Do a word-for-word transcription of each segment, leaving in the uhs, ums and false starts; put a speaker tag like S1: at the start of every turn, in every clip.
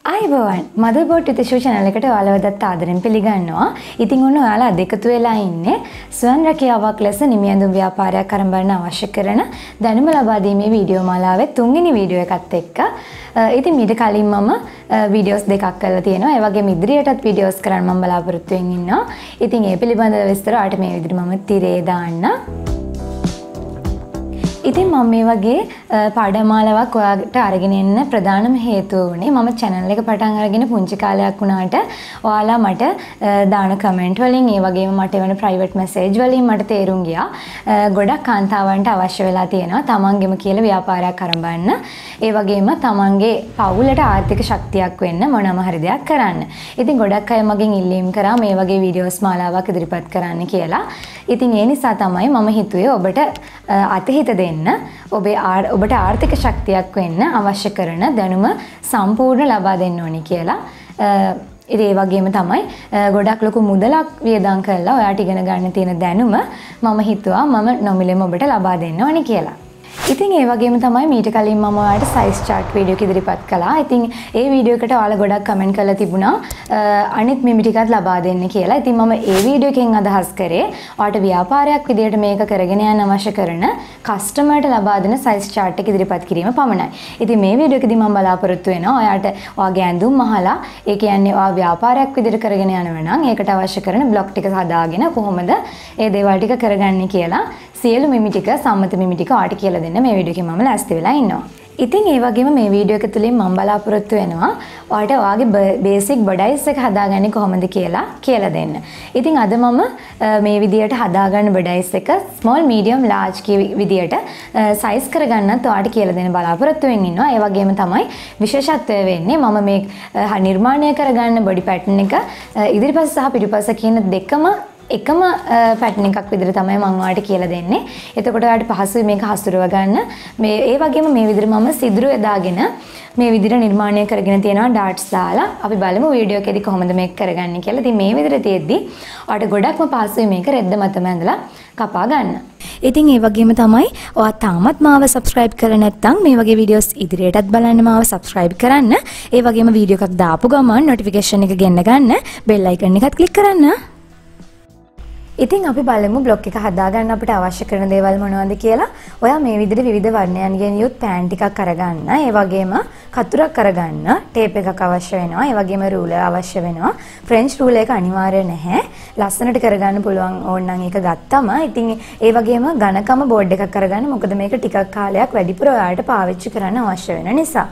S1: අයිබෝවන් Motherboard with ishu channel එකට ඔයාලව දත් ආදරෙන් පිළිගන්නවා. ඉතින් ඔන්න ඔයාලා අද එකතු වෙලා ඉන්නේ ස්වයං රැකියාවක් ලෙස නිමියඳුම් ව්‍යාපාරයක් ආරම්භ කරන්න අවශ්‍ය කරන දැනුම ලබා දීමේ වීඩියෝ මාලාවේ තුන්වෙනි වීඩියෝ එකත් එක්ක. ඉතින් මීට කලින් මම වීඩියෝස් දෙකක් කරලා තියෙනවා. ඒ වගේම ඉදිරියටත් වීඩියෝස් කරන්න මම බලාපොරොත්තු වෙමින් ඉන්නවා. ඉතින් ඒ පිළිබඳව විස්තර ඔයාලට මේ විදිහට මම තිරේ දාන්න. ඉතින් මම මේ වගේ පාඩමාලාවක් ඔයාලට අරගෙන එන්න ප්‍රධානම හේතුව වුණේ මම channel එක පටන් අරගෙන පුංචි කාලයක් වුණාට ඔයාලා මට දාන comment වලින් ඒ වගේම මට එවන private message වලින් මට තේරුම් ගියා ගොඩක් කාන්තාවන්ට අවශ්‍ය වෙලා තියෙනවා තමන්ගෙම කියලා ව්‍යාපාරයක් ආරම්භන්න ඒ වගේම තමන්ගේ පවුලට ආර්ථික ශක්තියක් වෙන්න මොනම හරි දෙයක් කරන්න. ඉතින් ගොඩක් අය මගෙන් ඉල්ලීම් කරා මේ වගේ වීඩියෝස් මාලාවක් ඉදිරිපත් කරන්න කියලා. ඉතින් ඒ නිසා තමයි මම හිතුවේ ඔබට අතහිත දෙන්න ඔබේ ඔබට ආර්ථික ශක්තියක් වෙන්න අවශ්‍ය කරන දැනුම සම්පූර්ණ ලබා දෙන්න ඕනි කියලා. ඒ වගේම තමයි ගොඩක් ලොකු මුදලක් වියදම් කරලා ඔයාට ඉගෙන ගන්න තියෙන දැනුම මම හිතුවා මම නොමිලෙම ඔබට ලබා දෙන්න ඕනි කියලා. ඉතින් ඒ වගේම තමයි මීට කලින් මම ඔයාලට size chart වීඩියෝ එක ඉදිරිපත් කළා. ඉතින් ඒ වීඩියෝ එකට ඔයාලා ගොඩක් කමෙන්ට් කරලා තිබුණා අනිත් මිමි ටිකත් ලබා දෙන්න කියලා. ඉතින් මම ඒ වීඩියෝ එකෙන් අදහස් කරේ ඔයාලට ව්‍යාපාරයක් විදියට මේක කරගෙන යන්න අවශ්‍ය කරන කස්ටමර්ට ලබා දෙන size chart එක ඉදිරිපත් කිරීම පමණයි. ඉතින් මේ වීඩියෝ එකදී මම බලාපොරොත්තු වෙනවා ඔයාලට ඔයාගේ ඇඳුම් අහලා ඒ කියන්නේ ඔයා ව්‍යාපාරයක් විදියට කරගෙන යනවා නම් ඒකට අවශ්‍ය කරන බ්ලොක් ටික හදාගෙන කොහොමද ඒ දේවල් ටික කරගන්නේ කියලා සියලු මිමි ටික සම්මත මිමි ටික ඔයාලට කියලා දෙන්න මේ වීඩියෝ එකේ මම ලෑස්ති වෙලා ඉන්නවා. ඉතින් ඒ වගේම මේ වීඩියෝ එක තුලින් මම බලාපොරොත්තු වෙනවා ඔයාලට ඔයාගේ බේසික් බොඩයිස් එක හදාගන්නේ කොහොමද කියලා කියලා දෙන්න. ඉතින් අද මම මේ විදියට හදාගන්න බොඩයිස් එක small medium large කී විදියට size කරගන්නත් ඔයාලට කියලා දෙන්න බලාපොරොත්තු වෙන්න ඉන්නවා. ඒ වගේම තමයි විශේෂත්වය වෙන්නේ මම මේ නිර්මාණය කරගන්න බොඩි පැටර්න් එක ඉදිරිපස සහ පිටුපස කියන දෙකම එකම පැටර්න් එකක් විදිහට තමයි මම ඔයාලට කියලා දෙන්නේ. එතකොට ඔයාලට පහසුයි මේක හසුරව ගන්න. මේ ඒ වගේම මේ විදිහට මම සිදුරු යදාගෙන මේ විදිහට නිර්මාණය කරගෙන තියෙනවා ඩාට්ස් දාලා. අපි බලමු වීඩියෝ එකේදී කොහොමද මේක කරගන්නේ කියලා. ඉතින් මේ විදිහට තියෙද්දි ඔයාලට ගොඩක්ම පහසුයි මේක රෙද්ද මතම ඇඳලා කපා ගන්න. ඉතින් ඒ වගේම තමයි ඔයා තාමත් මාව subscribe කරලා නැත්නම් මේ වගේ වීඩියෝස් ඉදිරියටත් බලන්න මාව subscribe කරන්න. ඒ වගේම වීඩියෝ එකක් දාපු ගමන් notification එක ගෙන්න ගන්න bell icon එකත් click කරන්න. ඉතින් අපි බලමු බ්ලොක් එක හදාගන්න අපිට අවශ්‍ය කරන දේවල් මොනවද කියලා. ඔයා මේ විදිහට විවිධ වර්ණයන්ගෙන් යුත් පෑන් ටිකක් අරගන්න. ඒ වගේම කතුරක් අරගන්න. ටේප් එකක් අවශ්‍ය වෙනවා. ඒ වගේම රූලර් අවශ්‍ය වෙනවා. ෆ්‍රෙන්ච් රූලර් එක අනිවාර්ය නැහැ. ලස්සනට කරගන්න පුළුවන් ඕනනම් ඒක ගත්තම. ඉතින් ඒ වගේම ඝනකම බෝඩ් එකක් අරගන්න. මොකද මේක ටිකක් කාලයක් වැඩිපුර ඔයාලට පාවිච්චි කරන්න අවශ්‍ය වෙන නිසා.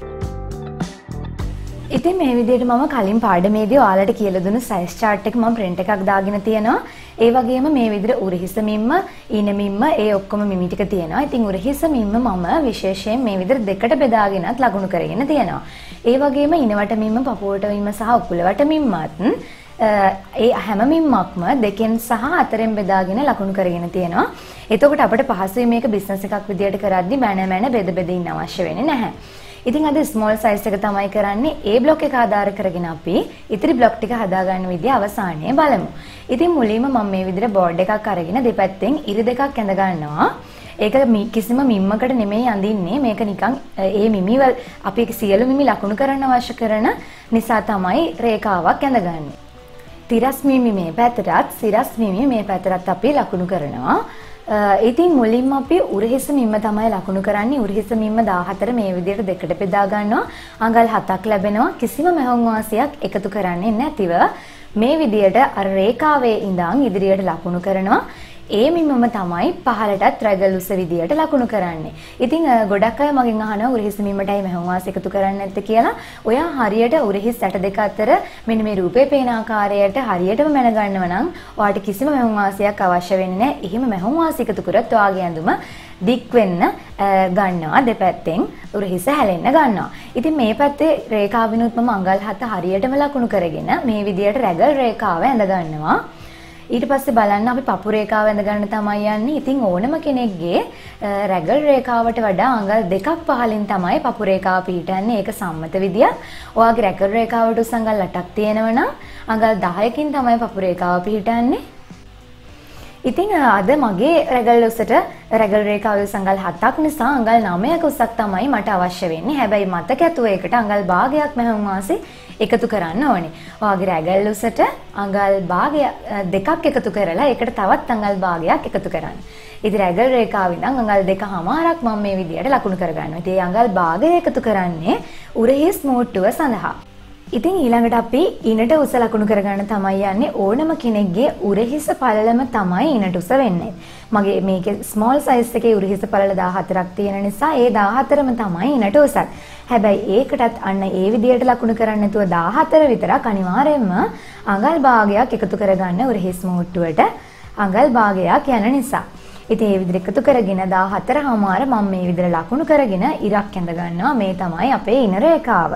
S1: ඉතින් මේ විදිහට මම කලින් පාඩමේදී ඔයාලට කියලා දුන්න size chart එක මම print එකක් දාගෙන තියෙනවා. ඒ වගේම මේ විදිහට උරහිස මිම්ම, ඊන මිම්ම ඒ ඔක්කොම මිමි ටික තියෙනවා. ඉතින් උරහිස මිම්ම මම විශේෂයෙන් මේ විදිහට දෙකට බෙදාගෙනත් ලකුණු කරගෙන තියෙනවා. ඒ වගේම ඉනවට මිම්ම, පපුවට මිම්ම සහ උකුලවට මිම්මත් ඒ හැම මිම්මක්ම දෙකෙන් සහ හතරෙන් බෙදාගෙන ලකුණු කරගෙන තියෙනවා. එතකොට අපිට පහසුයි මේක බිස්නස් එකක් විදිහට කරද්දි බැන බැන බෙද බෙද ඉන්න අවශ්‍ය වෙන්නේ නැහැ. ඉතින් අද small size එක තමයි කරන්නේ. ඒ බ්ලොක් එක ආධාර කරගෙන අපි ඉතිරි බ්ලොක් ටික හදාගන්න විදිය අවසානයේ බලමු. ඉතින් මුලින්ම මම මේ විදිහට බෝඩ් එකක් අරගෙන දෙපැත්තෙන් ඉරි දෙකක් ඇඳ ගන්නවා. ඒක කිසිම මිම්මකට නෙමෙයි අඳින්නේ. මේක නිකන් ඒ මිමි වල අපි සියලු මිමි ලකුණු කරන්න අවශ්‍ය කරන නිසා තමයි රේඛාවක් ඇඳගන්නේ. තිරස් මිමි මේ පැත්තටත් සිරස් මිමි මේ පැත්තටත් අපි ලකුණු කරනවා. ඉතින් මුලින්ම අපි උරහිස මිම්ම තමයි ලකුණු කරන්නේ. උරහිස මිම්ම දාහතර මේ විදිහට දෙකට බෙදා ගන්නවා. අඟල් හතක් ලැබෙනවා. කිසිම මහවුම් වාසියක් එකතු කරන්නේ නැතිව මේ විදිහට අර රේඛාවේ ඉඳන් ඉදිරියට ලකුණු කරනවා. ඒ මිම්මම තමයි පහලටත් රැගල් උස විදියට ලකුණු කරන්නේ. ඉතින් ගොඩක් අය මගෙන් අහනවා උරහිස මිම්මටයි මහවුම් වාසිය එකතු කරන්නේ නැද්ද කියලා. ඔයා හරියට උරහිස් ඇට දෙක අතර මෙන්න මේ රූපේ පේන ආකාරයට හරියටම මැන ගන්නව නම් ඔයාට කිසිම මහවුම් වාසියක් අවශ්‍ය වෙන්නේ නැහැ. එහෙම මහවුම් වාසිය එකතු කරත් ඔයාගේ ඇඳුම දික් වෙන්න ගන්නවා දෙපැත්තෙන් උරහිස හැලෙන්න ගන්නවා. ඉතින් මේ පැත්තේ රේඛාවිනුත් මම අඟල් හත හරියටම ලකුණු කරගෙන මේ විදියට රැගල් රේඛාව ඇඳ ගන්නවා. ඊට පස්සේ බලන්න අපි පපු රේඛාව ඇඳ ගන්න තමයි යන්නේ. ඉතින් ඕනම කෙනෙක්ගේ රැගල් රේඛාවට වඩා අඟල් දෙකක් පහලින් තමයි පපු රේඛාව පිහිටන්නේ. ඒක සම්මත විදියක්. ඔයාගේ රැගල් රේඛාවට උස් අඟල් අටක් තියෙනවා නම් අඟල් දහයකින් තමයි පපු රේඛාව පිහිටන්නේ. ඉතින් අද මගේ රැගල් උසට රැගල් රේඛාව අඟල් හතක් නිසා අඟල් නවයක උසක් තමයි මට අවශ්‍ය වෙන්නේ. හැබැයි මතක ඇතුව ඒකට අඟල් භාගයක් මම වාසේ එකතු කරන්න ඕනේ. ඔයාගේ රැගල් උසට අඟල් භාගය දෙකක් එකතු කරලා ඒකට තවත් අඟල් භාගයක් එකතු කරන්න. ඉතින් රැගල් රේඛාව ඉඳන් අඟල් දෙකමාරක් මම මේ විදියට ලකුණු කරගන්නවා. ඉතින් මේ අඟල් භාගය එකතු කරන්නේ උරහිස් මෝට්ටුව සඳහා. ඉතින් ඊළඟට අපි ඉනට උස ලකුණු කරගන්න තමයි යන්නේ. ඕනම කෙනෙක්ගේ උරහිස පළලම තමයි ඉනට උස වෙන්නේ. මගේ මේකේ ස්මෝල් සයිස් එකේ උරහිස පළල දාහතරක් තියෙන නිසා ඒ දාහතරම තමයි ඉනට උසත්. හැබැයි ඒකටත් අන්න ඒ විදියට ලකුණු කරන්නේ නැතුව දාහතර විතරක් අනිවාර්යයෙන්ම අඟල් භාගයක් එකතු කරගන්න උරහිස් මෝට්ටුවට අඟල් භාගයක් යන නිසා. ඉතින් මේ විදිහට එකතු කරගෙන දාහතරමාර මම මේ විදිහට ලකුණු කරගෙන ඉරක් ඇඳ ගන්නවා. මේ තමයි අපේ ඉන රේඛාව.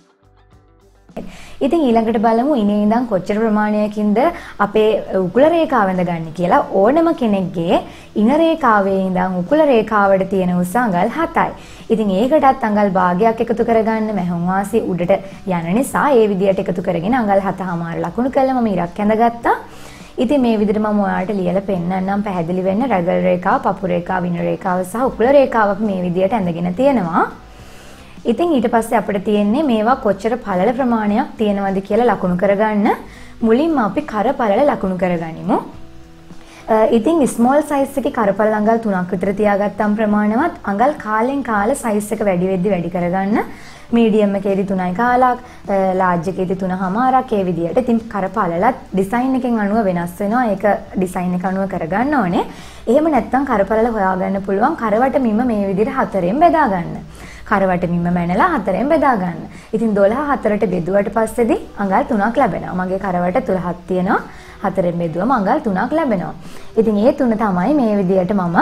S1: ඉතින් ඊළඟට බලමු ඉනේ ඉඳන් කොච්චර ප්‍රමාණයකින්ද අපේ උකුල රේඛාව ඇඳගන්නේ කියලා. ඕනම කෙනෙක්ගේ ඉන රේඛාවේ ඉඳන් උකුල රේඛාවට තියෙන උස අඟල් හතයි. ඉතින් ඒකටත් අඟල් භාගයක් එකතු කරගන්න මහුන් වාසි උඩට යන නිසා ඒ විදියට එකතු කරගෙන අඟල් හතමාර ලකුණු කළා. මම ඉරක් ඇඳගත්තා. ඉතින් මේ විදිහට මම ඔයාලට ලියලා පෙන්නන්නම් පැහැදිලි වෙන්න. රැගල් රේඛාව, පපු රේඛාව, ඉන රේඛාව සහ උකුල රේඛාව අපි මේ විදියට ඇඳගෙන තියෙනවා. ඉතින් ඊට පස්සේ අපිට තියෙන්නේ මේවා කොච්චර පළල ප්‍රමාණයක් තියෙනවද කියලා ලකුණු කරගන්න. මුලින්ම අපි කරපළල ලකුණු කරගනිමු. ඉතින් ස්මෝල් සයිස් එකේ කරපළල අඟල් තුනක් විතර තියාගත්තම් ප්‍රමාණවත්. අඟල් කාලෙන් කාල සයිස් එක වැඩි වෙද්දි වැඩි කරගන්න. මීඩියම් එකේදී තුනයි කාලක්, ලාර්ජ් එකේදී තුනමාරක් ඒ විදියට. ඉතින් කරපළලත් ඩිසයින් එකෙන් අනුව වෙනස් වෙනවා. ඒක ඩිසයින් එක අනුව කරගන්න ඕනේ. එහෙම නැත්නම් කරපළල හොයාගන්න පුළුවන් කරවට මිම මේ විදියට හතරෙන් බෙදා ගන්න. කරවට මිම මැනලා හතරෙන් බෙදා ගන්න. ඉතින් දොළහ හතරට බෙදුවට පස්සේදී අඟල් තුනක් ලැබෙනවා. මගේ කරවට තුනක් තියෙනවා. හතරෙන් බෙදුවම අඟල් තුනක් ලැබෙනවා. ඉතින් මේ තුන තමයි මේ විදියට මම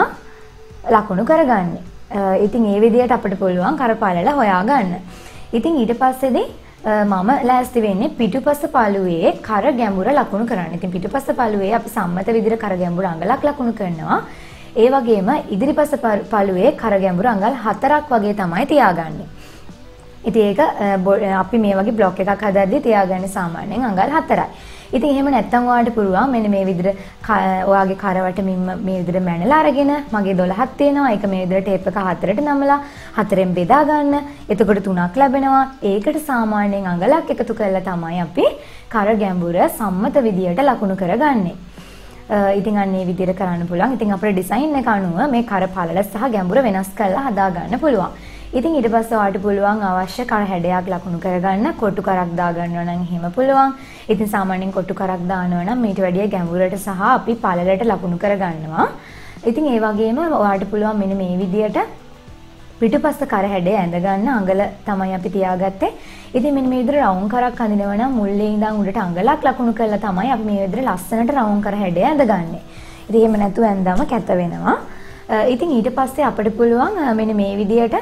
S1: ලකුණු කරගන්නේ. ඉතින් මේ විදියට අපිට පුළුවන් කරපළල හොයාගන්න. ඉතින් ඊට පස්සේදී මම ලෑස්ති වෙන්නේ පිටුපස පළුවේ කර ගැඹුර ලකුණු කරන්න. ඉතින් පිටුපස පළුවේ අපි සම්මත විදිහට කර ගැඹුර අඟලක් ලකුණු කරනවා. ඒ වගේම ඉදිරිපස පළුවේ කර ගැඹුර අඟල් හතරක් වගේ තමයි තියාගන්නේ. ඉතින් ඒක අපි මේ වගේ බ්ලොක් එකක් හදද්දී තියාගන්නේ සාමාන්‍යයෙන් අඟල් හතරයි. ඉතින් එහෙම නැත්නම් ඔයාලට පුළුවන් මෙන්න මේ විදිහට ඔයාගේ කරවට මිම්ම මේ විදිහට මැනලා අරගෙන මගේ දොළහක් තියෙනවා. ඒක මේ විදිහට ටේප් එක හතරට නමලා හතරෙන් බෙදා ගන්න. එතකොට තුනක් ලැබෙනවා. ඒකට සාමාන්‍යයෙන් අඟලක් එකතු කරලා තමයි අපි කර ගැඹුර සම්මත විදිහට ලකුණු කරගන්නේ. ඉතින් අන්න මේ විදිහට කරන්න පුළුවන්. ඉතින් අපේ ඩිසයින් එක අනුව මේ කර පළල සහ ගැඹුර වෙනස් කරලා හදා ගන්න පුළුවන්. ඉතින් ඊට පස්සේ ඔයාලට පුළුවන් අවශ්‍ය කර හැඩයක් ලකුණු කරගන්න. කොටු කරක් දා ගන්නවා නම් එහෙම පුළුවන්. ඉතින් සාමාන්‍යයෙන් කොටු කරක් දානවා නම් ඊට වැඩිය ගැඹුරට සහ අපි පළලට ලකුණු කරගන්නවා. ඉතින් ඒ වගේම ඔයාලට පුළුවන් මෙන්න මේ විදිහට පිටුපස්ස කර හැඩය ඇඳ ගන්න අඟල තමයි අපි තියාගත්තේ. ඉතින් මෙන්න මේ විදිහට රවුම් කරක් අඳිනවා නම් මුල්ලේ ඉඳන් උඩට අඟලක් ලකුණු කරලා තමයි අපි මේ විදිහට ලස්සනට රවුම් කර හැඩය ඇඳගන්නේ. ඉතින් එහෙම නැතුව ඇඳවම කැත වෙනවා. ඉතින් ඊට පස්සේ අපිට පුළුවන් මෙන්න මේ විදිහට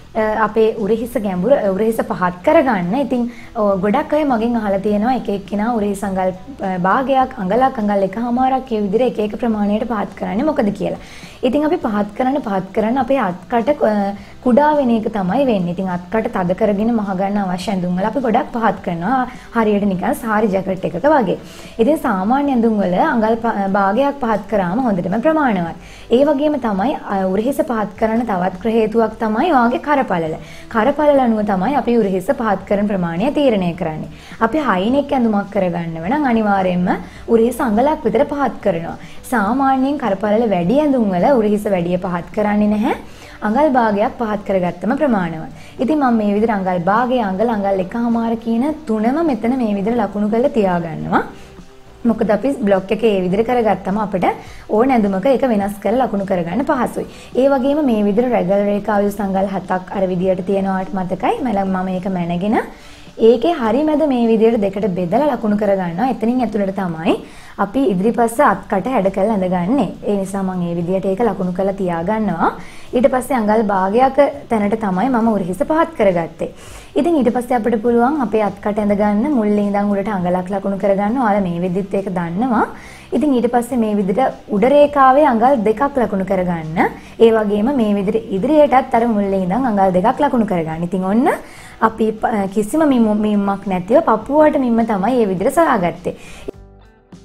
S1: අපේ උරහිස ගැඹුර උරහිස පහත් කරගන්න. ඉතින් ගොඩක් අය මගෙන් අහලා තියෙනවා එක එක්කිනා උරහිස අඟල් භාගයක් අඟලක් අඟල් එකමාරක් ඒ විදිහට එක එක ප්‍රමාණයට පහත් කරන්නේ මොකද කියලා. ඉතින් අපි පහත් කරන්න පහත් කරන්න අපේ අත්කට කුඩා වෙන එක තමයි වෙන්නේ. ඉතින් අත්කට තද කරගෙන මහ ගන්න අවශ්‍ය ඇඳුම් වල අපි ගොඩක් පහත් කරනවා. හරියට නිකන් සාරි ජැකට් එකක වගේ. ඉතින් සාමාන්‍ය ඇඳුම් වල අඟල් භාගයක් පහත් කරාම හොඳටම ප්‍රමාණවත්. ඒ වගේම තමයි උරහිස පහත් කරන්න තවත් හේතුවක් තමයි ඔයාගේ කරපළල. කරපළල අනුව තමයි අපි උරහිස පහත් කරන ප්‍රමාණය තීරණය කරන්නේ. අපි හයි නෙක් ඇඳුමක් කරගන්නව නම් අනිවාර්යයෙන්ම උරහිස අඟලක් විතර පහත් කරනවා. සාමාන්‍යයෙන් කරපළල වැඩි ඇඳුම් වල උරහිස වැඩි පහත් කරන්නේ නැහැ. අඟල් භාගයක් පහත් කරගත්තම ප්‍රමාණවත්. ඉතින් මම මේ විදිහට අඟල් භාගය අඟල අඟල් එකමාර කියන තුනම මෙතන මේ විදිහට ලකුණු කරලා තියාගන්නවා. මොකද අපි බ්ලොක් එකේ මේ විදිහට කරගත්තම අපිට ඕන ඇඳුමක එක වෙනස් කරලා ලකුණු කරගන්න පහසුයි. ඒ වගේම මේ විදිහට රැගල් රේඛාව අඟල් හතක් අර විදිහට තියෙනවාට මතකයි. මම මේක මැනගෙන ඒකේ හරි මැද මේ විදිහට දෙකට බෙදලා ලකුණු කරගන්නවා. එතනින් ඇතුළට තමයි අපි ඉදිරිපස්ස අත්කට හැඩ කරලා ඇඳගන්නේ. ඒ නිසා මම මේ විදිහට ඒක ලකුණු කරලා තියාගන්නවා. ඊට පස්සේ අඟල් භාගයක තැනට තමයි මම උරහිස පහත් කරගත්තේ. ඉතින් ඊට පස්සේ අපිට පුළුවන් අපේ අත්කට ඇඳ ගන්න මුල්ලේ ඉඳන් උඩට අඟලක් ලකුණු කරගන්න. ඔයාලා මේ විදිහත් ඒක දන්නවා. ඉතින් ඊට පස්සේ මේ විදිහට උඩ රේඛාවේ අඟල් දෙකක් ලකුණු කරගන්න. ඒ වගේම මේ විදිහට ඉදිරියටත් අර මුල්ලේ ඉඳන් අඟල් දෙකක් ලකුණු කරගන්න. ඉතින් ඔන්න අපි කිසිම මිම්මක් නැතිව පපුවට මිම්ම තමයි මේ විදිහට සොයාගත්තේ.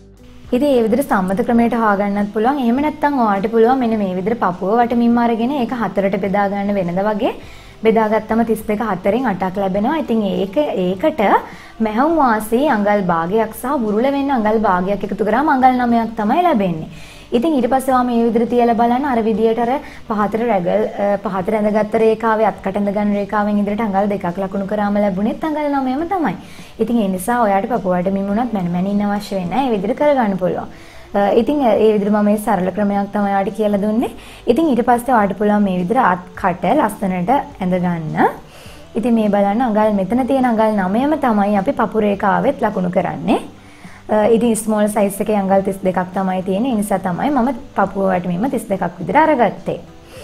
S1: ඉතින් මේ විදිහට සම්මත ක්‍රමයට හොයාගන්නත් පුළුවන්. එහෙම නැත්නම් ඔයාලට පුළුවන් මෙන්න මේ විදිහට පපුව වටමින්ම අරගෙන ඒක හතරට බෙදා ගන්න වෙනද වගේ. බෙදාගත්තම තිස් දෙක හතරෙන් අටක් ලැබෙනවා. ඉතින් ඒක ඒකට මැහුම් වාසී අඟල් භාගයක් සහ බුරුල වෙන්න අඟල් භාගයක් එකතු කරාම අඟල් නවයක් තමයි ලැබෙන්නේ. ඉතින් ඊට පස්සේ ඔයා මේ විදිහට තියලා බලන්න අර විදියට අර පහතට රැගල් පහතට ඇඳගත්ත රේඛාවේ අත්කට ඇඳ ගන්න රේඛාවෙන් ඉදිරියට අඟල් දෙකක් ලකුණු කරාම ලැබුණෙත් අඟල් නවයම තමයි. ඉතින් ඒ නිසා ඔයාට පපුවට මිමුණත් මැන මැනින්න අවශ්‍ය වෙන්නේ නැහැ. ඒ විදිහට කරගන්න පුළුවන්. ඉතින් ඒ විදිහට මම මේ සරල ක්‍රමයක් තමයි ඔයාලට කියලා දුන්නේ. ඉතින් ඊට පස්සේ ඔයාලට පුළුවන් මේ විදිහට අත් කට ලස්සනට ඇඳ ගන්න. ඉතින් මේ බලන්න අඟල් මෙතන තියෙන අඟල් නවයම තමයි අපි පපු රේඛාවෙත් ලකුණු කරන්නේ. ඉතින් ස්මෝල් සයිස් එකේ අඟල් තිස් දෙකක් තමයි තියෙන්නේ. ඒ නිසා තමයි මම පපුව වටමින්ම තිස් දෙකක් විතර අරගත්තේ.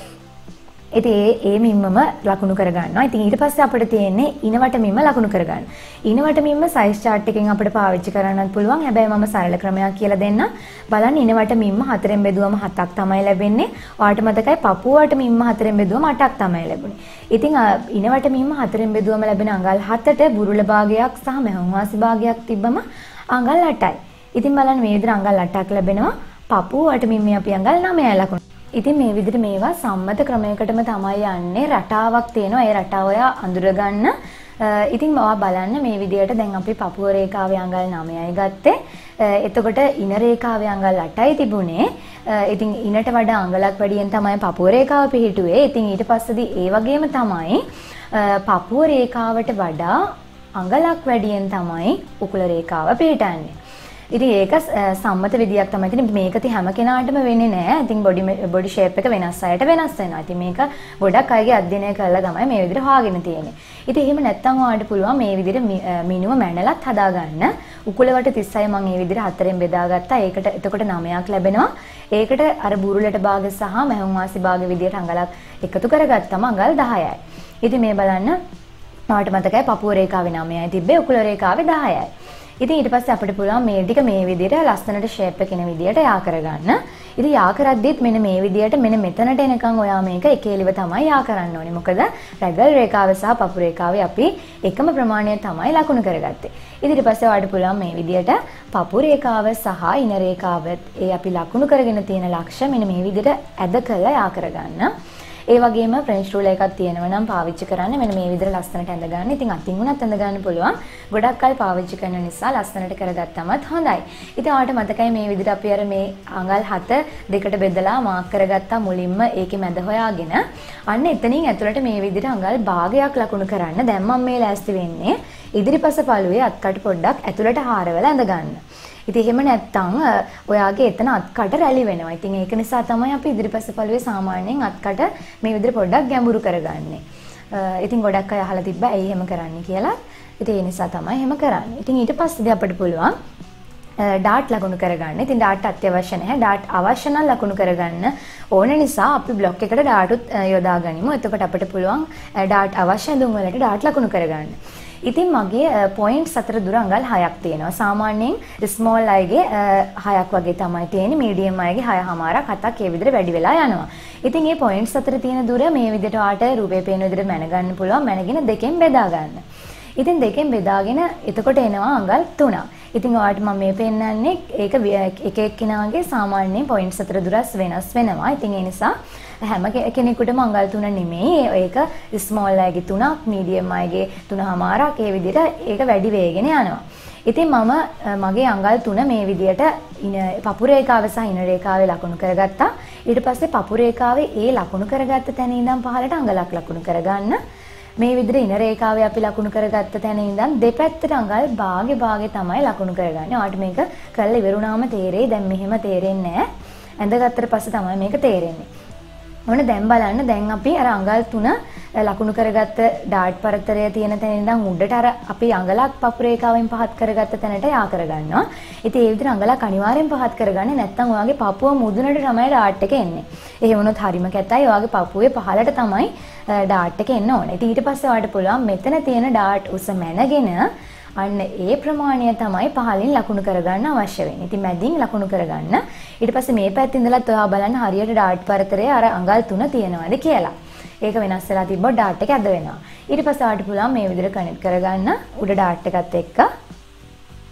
S1: ඉතින් ඒ ඒ මිම්මම ලකුණු කරගන්නවා. ඉතින් ඊට පස්සේ අපිට තියෙන්නේ ඉන වටමින්ම ලකුණු කරගන්න. ඉන වටමින්ම සයිස් chart එකෙන් අපිට පාවිච්චි කරන්නත් පුළුවන්. හැබැයි මම සරල ක්‍රමයක් කියලා දෙන්නම්. බලන්න ඉන වටමින්ම හතරෙන් බෙදුවම හතක් තමයි ලැබෙන්නේ. ඔයාලට මතකයි පපුව වටමින්ම හතරෙන් බෙදුවම අටක් තමයි ලැබුණේ. ඉතින් ඉන වටමින්ම හතරෙන් බෙදුවම ලැබෙන අඟල් හතට බුරුල භාගයක් සහ මැහුම් වාසි භාගයක් තිබ්බම අඟල් අටයි. ඉතින් බලන්න මේ විදිහට අඟල් අටක් ලැබෙනවා. පපුව වටමින්ම අපි අඟල් නවයයි ලකුණු. ඉතින් මේ විදිහට මේවා සම්මත ක්‍රමයකටම තමයි යන්නේ. රටාවක් තියෙනවා. ඒ රටාව ඔයා අඳුර ගන්න. ඉතින් ඔයා බලන්න මේ විදිහට දැන් අපි පපුව රේඛාවේ අඟල් නවයයි ගත්තේ. එතකොට ඉන රේඛාවේ අඟල් අටයි තිබුණේ. ඉතින් ඉනට වඩා අඟලක් වැඩියෙන් තමයි පපුව රේඛාව පිහිටුවේ. ඉතින් ඊට පස්සේදී ඒ වගේම තමයි පපුව රේඛාවට වඩා අඟලක් වැඩියෙන් තමයි උකුල රේඛාව පිහිටන්නේ. ඉතින් ඒක සම්මත විදියක් තමයි. ඉතින් මේක ති හැම කෙනාටම වෙන්නේ නැහැ. ඉතින් බොඩි බොඩි ෂේප් එක වෙනස් අයට වෙනස් වෙනවා. ඉතින් මේක ගොඩක් අයගේ අධ්‍යයනය කරලා තමයි මේ විදිහට හොයාගෙන තියෙන්නේ. ඉතින් එහෙම නැත්නම් ඔයාලට පුළුවන් මේ විදිහට මිනුම මැනලත් හදාගන්න. උකුලවට තිස්සයි මම මේ විදිහට හතරෙන් බෙදාගත්තා. ඒකට එතකොට නවයක් ලැබෙනවා. ඒකට අර බුරුලට භාග සහ මැහුම් වාසි භාග විදිහට අඟලක් එකතු කරගත්තම අඟල් දහයයි. ඉතින් මේ බලන්න ඔයාලට මතකයි පපුව රේඛාවේ නවයයි තිබ්බේ උකුල රේඛාවේ දහයයි. ඉතින් ඊට පස්සේ අපිට පුළුවන් මේ ටික මේ විදිහට ලස්සනට ෂේප් එකකින විදිහට යා කරගන්න. ඉතින් යා කරද්දිත් මෙන්න මේ විදිහට මෙන්න මෙතනට එනකන් ඔයා මේක එකේලිව තමයි යා කරන්න ඕනේ. මොකද රැගල් රේඛාව සහ පපු රේඛාවේ අපි එකම ප්‍රමාණය තමයි ලකුණු කරගත්තේ. ඉතින් ඊට පස්සේ ඔයාලට පුළුවන් මේ විදිහට පපු රේඛාව සහ ඉන රේඛාව ඒ අපි ලකුණු කරගෙන තියෙන ලක්ෂ මෙන්න මේ විදිහට ඇද කරලා යා කරගන්න. ඒ වගේම ෆ්‍රෙන්ච් රූලර් එකක් තියෙනවා නම් පාවිච්චි කරන්න මෙන්න මේ විදිහට ලස්සනට ඇඳ ගන්න. ඉතින් අතින් උනත් ඇඳ ගන්න පුළුවන්. ගොඩක් කල් පාවිච්චි කරන නිසා ලස්සනට කරගත්තමත් හොඳයි. ඉතින් ඔයාලට මතකයි මේ විදිහට අපි අර මේ අඟල් හත දෙකට බෙදලා මාක් කරගත්තා මුලින්ම ඒකේ මැද හොයාගෙන. අන්න එතනින් ඇතුළට මේ විදිහට අඟල් භාගයක් ලකුණු කරන්න. දැන් මම මේ ලෑස්ති වෙන්නේ ඉදිරිපස පළුවේ අත්කට පොඩ්ඩක් ඇතුළට හාරවලා ඇඳ ගන්න. ඉතින් එහෙම නැත්තම් ඔයාගේ එතන අත්කට රැලි වෙනවා. ඉතින් ඒක නිසා තමයි අපි ඉදිරිපස පළුවේ සාමාන්‍යයෙන් අත්කට මේ විදිහට පොඩ්ඩක් ගැඹුරු කරගන්නේ. ඉතින් ගොඩක් අය අහලා තිබ්බා ඇයි එහෙම කරන්නේ කියලා. ඉතින් ඒ නිසා තමයි එහෙම කරන්නේ. ඉතින් ඊට පස්සේදී අපිට පුළුවන් ඩාට් ලකුණු කරගන්න. ඉතින් ඩාට් අත්‍යවශ්‍ය නැහැ. ඩාට් අවශ්‍ය නම් ලකුණු කරගන්න ඕන නිසා අපි බ්ලොක් එකට ඩාටුත් යොදා ගනිමු. එතකොට අපිට පුළුවන් ඩාට් අවශ්‍ය දුම් වලට ඩාට් ලකුණු කරගන්න. ඉතින් මගේ පොයින්ට් හතර දුර අඟල් හයක් තියෙනවා. සාමාන්‍යයෙන් ස්මෝල් අයගේ හයක් වගේ තමයි තියෙන්නේ. මීඩියම් අයගේ හය හමාරක් හතක් ඒ විදිහට වැඩි වෙලා යනවා. ඉතින් මේ පොයින්ට්ස් හතර තියෙන දුර මේ විදිහට ඔයාලට රූපේ පේන විදිහට මැන ගන්න පුළුවන්. මැනගෙන දෙකෙන් බෙදා ගන්න. ඉතින් දෙකෙන් බෙදාගෙන එතකොට එනවා අඟල් තුනක්. ඉතින් ඔයාලට මම මේ පෙන්නන්නේ ඒක එක එක්කිනාගේ සාමාන්‍යයෙන් පොයින්ට්ස් හතර දුරස් වෙනස් වෙනවා. ඉතින් ඒ නිසා හැම කෙනෙකුටම අඟල් තුන නෙමෙයි. ඒක ස්මෝල් අයගේ තුනක්, මීඩියම් අයගේ තුනමාරක් ඒ විදිහට ඒක වැඩි වේගෙන යනවා. ඉතින් මම මගේ අඟල් තුන මේ විදිහට පපු රේඛාව සහ ඉන රේඛාවේ ලකුණු කරගත්තා. ඊට පස්සේ පපු රේඛාවේ ඒ ලකුණු කරගත්ත තැන ඉඳන් පහළට අඟලක් ලකුණු කරගන්න. මේ විදිහට ඉන රේඛාවේ අපි ලකුණු කරගත්ත තැන ඉඳන් දෙපැත්තට අඟල් භාගේ භාගේ තමයි ලකුණු කරගන්නේ. ඔයාලට මේක කරලා ඉවරුණාම තේරෙයි. දැන් මෙහෙම තේරෙන්නේ නැහැ. ඇඳගත්තට පස්සේ තමයි මේක තේරෙන්නේ. මොන දැන් බලන්න දැන් අපි අර අඟල් තුන ලකුණු කරගත්ත ඩාට් පරතරය තියෙන තැන ඉඳන් උඩට අර අපි අඟලක් පපු රේඛාවෙන් පහත් කරගත්ත තැනට යා කරගන්නවා. ඉතින් ඒ විදිහට අඟලක් අනිවාර්යෙන් පහත් කරගන්නේ නැත්නම් ඔයාගේ පපුව මුදුනට තමයි ඩාට් එක එන්නේ. එහෙම වුණොත් හරිම කැතයි. ඔයාගේ පපුවේ පහළට තමයි ඩාට් එක එන්න ඕනේ. ඉතින් ඊට පස්සේ ඔයාලට පුළුවන් මෙතන තියෙන ඩාට් උස මැනගෙන අන්න ඒ ප්‍රමාණය තමයි පහලින් ලකුණු කරගන්න අවශ්‍ය වෙන්නේ. ඉතින් මැදින් ලකුණු කරගන්න. ඊට පස්සේ මේ පැත්තේ ඉඳලත් ඔයා බලන්න හරියට ඩාට් පරතරය අර අඟල් තුන තියෙනවද කියලා. ඒක වෙනස් වෙලා තිබ්බොත් ඩාට් එක ඇද වෙනවා. ඊට පස්සේ ඔයාලට පුළුවන් මේ විදිහට කනෙක්ට් කරගන්න උඩ ඩාට් එකත් එක්ක.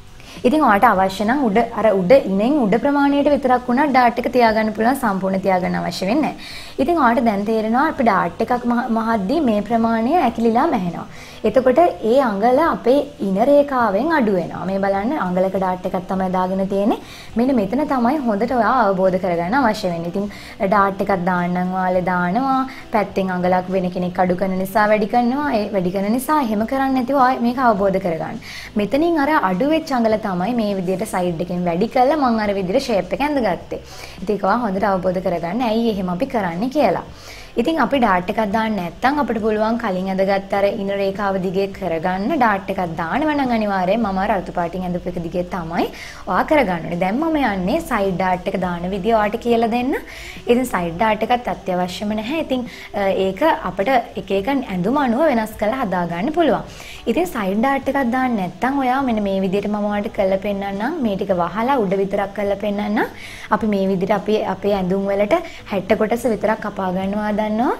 S1: ඉතින් ඔයාලට අවශ්‍ය නම් උඩ අර උඩ ඉනෙන් උඩ ප්‍රමාණයට විතරක් වුණා ඩාට් එක තියාගන්න පුළුවන් සම්පූර්ණ තියාගන්න අවශ්‍ය වෙන්නේ නැහැ. ඉතින් ඔයාලට දැන් තේරෙනවා අපි ඩාට් එකක් මහද්දී මේ ප්‍රමාණය ඇකිලිලා මැහෙනවා. එතකොට ඒ අඟල අපේ ඉන රේඛාවෙන් අඩු වෙනවා. මේ බලන්න අඟලක ඩාට් එකක් තමයි දාගෙන තියෙන්නේ. මෙන්න මෙතන තමයි හොඳට ඔයා අවබෝධ කරගන්න අවශ්‍ය වෙන්නේ. ඉතින් ඩාට් එකක් දාන්නම් ඔයාලා දානවා. පැත්තෙන් අඟලක් වෙන කෙනෙක් අඩු කරන නිසා වැඩි කරනවා. ඒ වැඩි කරන නිසා එහෙම කරන්නේ නැතිව මේක අවබෝධ කරගන්න. මෙතනින් අර අඩු වෙච්ච අඟල තමයි මේ විදිහට සයිඩ් එකෙන් වැඩි කරලා මම අර විදිහට ෂේප් එක ඇඳගත්තේ. ඉතින් ඒක හොඳට අවබෝධ කරගන්න. ඇයි එහෙම අපි කරන්නේ කියලා. ඉතින් අපි ඩාට් එකක් දාන්න නැත්නම් අපිට පුළුවන් කලින් ඇඳගත්ත අර ඉන රේඛාව දිගේ කරගන්න ඩාට් එකක් දානවා නම් අනිවාර්යයෙන් මම අර අතු පාටින් ඇඳපු එක දිගේ තමයි ඔයා කරගන්න ඕනේ. දැන් මම යන්නේ සයිඩ් ඩාට් එක දාන විදිය ඔයාට කියලා දෙන්න. ඉතින් සයිඩ් ඩාට් එකත් අත්‍යවශ්‍යම නැහැ. ඉතින් ඒක අපිට එක එක ඇඳුම අනුව වෙනස් කරලා හදාගන්න පුළුවන්. ඉතින් සයිඩ් ඩාට් එකක් දාන්න නැත්නම් ඔයා මෙන්න මේ විදියට මම ඔයාලට කරලා පෙන්නන්නම්. මේ ටික වහලා උඩ විතරක් කරලා පෙන්නන්නම්. අපි මේ විදියට අපි අපේ ඇඳුම් වලට හැට්ට කොටස විතරක් කපා ගන්නවා දන්නවා.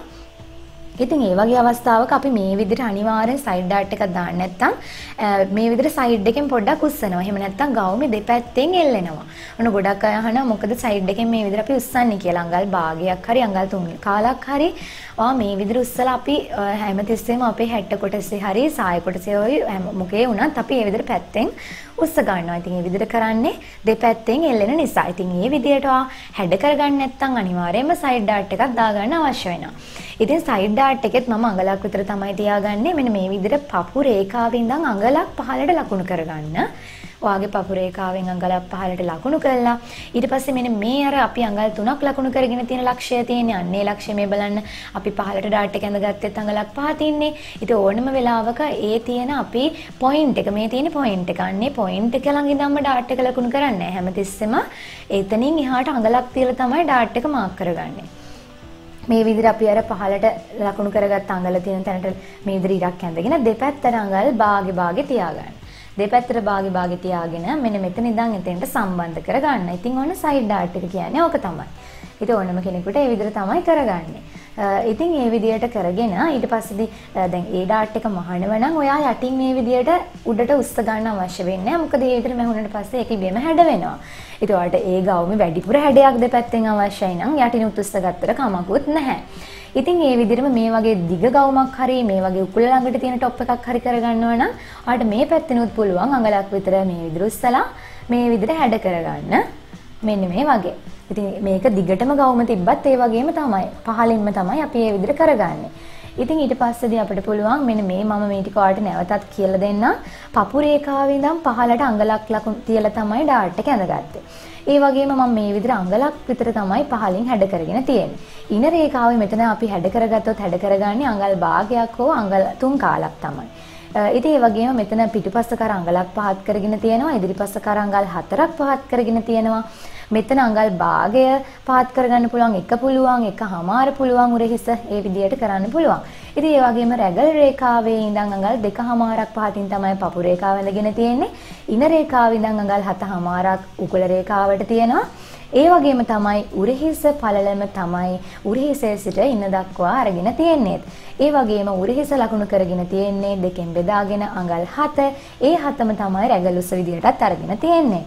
S1: ඉතින් ඒ වගේ අවස්ථාවක අපි මේ විදිහට අනිවාර්යෙන් සයිඩ් ඩාට් එකක් දාන්න නැත්නම් මේ විදිහට සයිඩ් එකෙන් පොඩ්ඩක් උස්සනවා. එහෙම නැත්නම් ගවුමේ දෙපැත්තෙන් එල්ලෙනවා. ඔන්න ගොඩක් අය අහනවා මොකද සයිඩ් එකෙන් මේ විදිහට අපි උස්සන්නේ කියලා. අඟල් භාගයක් හරි අඟල් තුන් කාලක් හරි ආ මේ විදිහට උස්සලා අපි හැමතිස්සෙම අපේ හැට්ට කොටසේ හරි සාය කොටසේ හරි මොකේ වුණත් අපි මේ විදිහට පැත්තෙන් උස්ස ගන්නවා. ඉතින් මේ විදිහට කරන්නේ දෙපැත්තෙන් එල්ලෙන නිසා. ඉතින් මේ විදිහට හැඩ කරගන්න නැත්නම් අනිවාර්යයෙන්ම සයිඩ් ඩාට් එකක් දාගන්න අවශ්‍ය වෙනවා. ඉතින් සයිඩ් ඩාට් එකෙත් මම අඟලක් විතර තමයි තියාගන්නේ. මෙන්න මේ විදිහට පපු රේඛාවෙන් ඉඳන් අඟලක් පහළට ලකුණු කරගන්න. ඔයාගේ පපු රේඛාවෙන් අඟලක් පහළට ලකුණු කළා. ඊට පස්සේ මෙන්න මේ අර අපි අඟල් තුනක් ලකුණු කරගෙන තියෙන ලක්ෂය තියෙන්නේ. අන්නේ ලක්ෂය මේ බලන්න අපි පහළට ඩාට් එක ඇඳගත්තෙත් අඟලක් පහ තින්නේ. ඉතින් ඕනම වෙලාවක ඒ තියෙන අපි පොයින්ට් එක මේ තියෙන පොයින්ට් එක අන්නේ පොයින්ට් එක ළඟ ඉඳන්ම ඩාට් එක ලකුණු කරන්නේ. හැමතිස්සෙම එතනින් එහාට අඟලක් තියලා තමයි ඩාට් එක මාක් කරගන්නේ. මේ විදිහට අපි අර පහළට ලකුණු කරගත්ත අඟල තියෙන තැනට මේ විදිහට ඉරක් ඇඳගෙන දෙපැත්තට අඟල් භාගෙ භාගෙ තියාගන්න. දෙපැත්තට භාගෙ භාගෙ තියාගෙන මෙන්න මෙතන ඉඳන් එතෙන්ට සම්බන්ධ කරගන්න. ඉතින් ඔන්න සයිඩ් ඩාට් එක කියන්නේ ඕක තමයි. ඉතින් ඕනම කෙනෙකුට ඒ විදිහට තමයි කරගන්නේ. ඉතින් මේ විදිහට කරගෙන ඊට පස්සේදී දැන් ඒ ඩාට් එක මහනව නම් ඔයා යටින් මේ විදිහට උඩට උස්ස ගන්න අවශ්‍ය වෙන්නේ නැහැ. මොකද මේ විදිහට මහුනට පස්සේ ඒක ඉබේම හැඩ වෙනවා. ඉතින් ඔයාලට ඒ ගවුමේ වැඩිපුර හැඩයක් දෙපැත්තෙන් අවශ්‍යයි නම් යටින් උස්ස ගත්තට කමකුත් නැහැ. ඉතින් මේ විදිහටම මේ වගේ දිග ගවුමක් හරි මේ වගේ උකුල ළඟට තියෙන টොප් එකක් හරි කරගන්නවා නම් ඔයාලට මේ පැත්තෙනුත් පුළුවන් අඟලක් විතර මේ විදිහට උස්සලා මේ විදිහට හැඩ කරගන්න. මෙන්න මේ වගේ. ඉතින් මේක දිගටම ගවුම තිබ්බත් ඒ වගේම තමයි. පහලින්ම තමයි අපි මේ විදිහට කරගන්නේ. ඉතින් ඊට පස්සේදී අපිට පුළුවන් මෙන්න මේ මම මේ ටික ඔයාලට නැවතත් කියලා දෙන්නම්. පපු රේඛාවේ ඉඳන් පහළට අඟලක් ලකුණු තියලා තමයි ඩාට් එක ඇඳගත්තේ. ඒ වගේම මම මේ විදිහට අඟලක් විතර තමයි පහලින් හැඩ කරගෙන තියෙන්නේ. ඉන රේඛාවේ මෙතන අපි හැඩ කරගත්තොත් හැඩ කරගන්නේ අඟල් භාගයක් හෝ අඟල් තුන් කාලක් තමයි. ඉතින් ඒ වගේම මෙතන පිටුපස්ස කර අඟලක් පහත් කරගෙන තියෙනවා. ඉදිරිපස්ස කර අඟල් හතරක් පහත් කරගෙන තියෙනවා. මෙතන අඟල් භාගය පහත් කරගන්න පුළුවන් එක පුළුවන් එකමාර පුළුවන් උරහිස ඒ විදිහට කරන්න පුළුවන්. ඉතින් ඒ වගේම රැගල් රේඛාවේ ඉඳන් අඟල් දෙකමාරක් පහතින් තමයි පපු රේඛාව ඇඳගෙන තියෙන්නේ. ඉන රේඛාවේ ඉඳන් අඟල් හතමාරක් උකුල රේඛාවට තියෙනවා. ඒ වගේම තමයි උරහිස පළලම තමයි උරහිසේ සිට ඉන දක්වා අරගෙන තියෙන්නේ. ඒ වගේම උරහිස ලකුණු කරගෙන තියෙන්නේ දෙකෙන් බෙදාගෙන අඟල් හත. ඒ හතම තමයි රැගල් උස විදිහටත් අරගෙන තියෙන්නේ.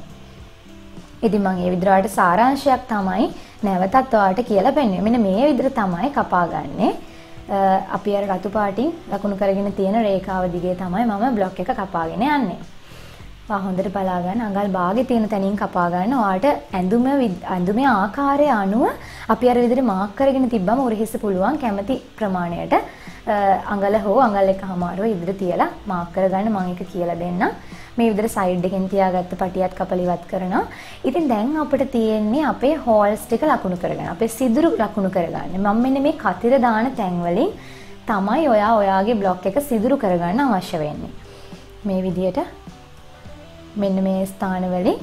S1: ඉතින් මම මේ විදිහට සාරාංශයක් තමයි නැවතත් ඔයාලට කියලා පෙන්නන්නේ. මෙන්න මේ විදිහට තමයි කපාගන්නේ. අපි අර රතු පාටින් ලකුණු කරගෙන තියෙන රේඛාව දිගේ තමයි මම බ්ලොක් එක කපාගෙන යන්නේ. ඔයා හොඳට බලා ගන්න අඟල් භාගෙ තියෙන තැනින් කපා ගන්න. ඔයාලට ඇඳුම ඇඳුමේ ආකාරය අනුව අපි අර විදිහට මාක් කරගෙන තිබ්බම උරහිස පුළුවන් කැමති ප්‍රමාණයට අඟල හෝ අඟල් එකමාර ඉදිරියට තියලා මාක් කරගන්න. මම ඒක කියලා දෙන්නම්. මේ විදිහට සයිඩ් එකෙන් තියාගත්ත පටියත් කපලා ඉවත් කරනවා. ඉතින් දැන් අපිට තියෙන්නේ අපේ හෝල්ස් ටික ලකුණු කරගන්න. අපේ සිදුරු ලකුණු කරගන්න. මම මෙන්න මේ කතිර දාන තැන් වලින් තමයි ඔයා ඔයාගේ බ්ලොක් එක සිදුරු කරගන්න අවශ්‍ය වෙන්නේ. මේ විදිහට මෙන්න මේ ස්ථාන වලින්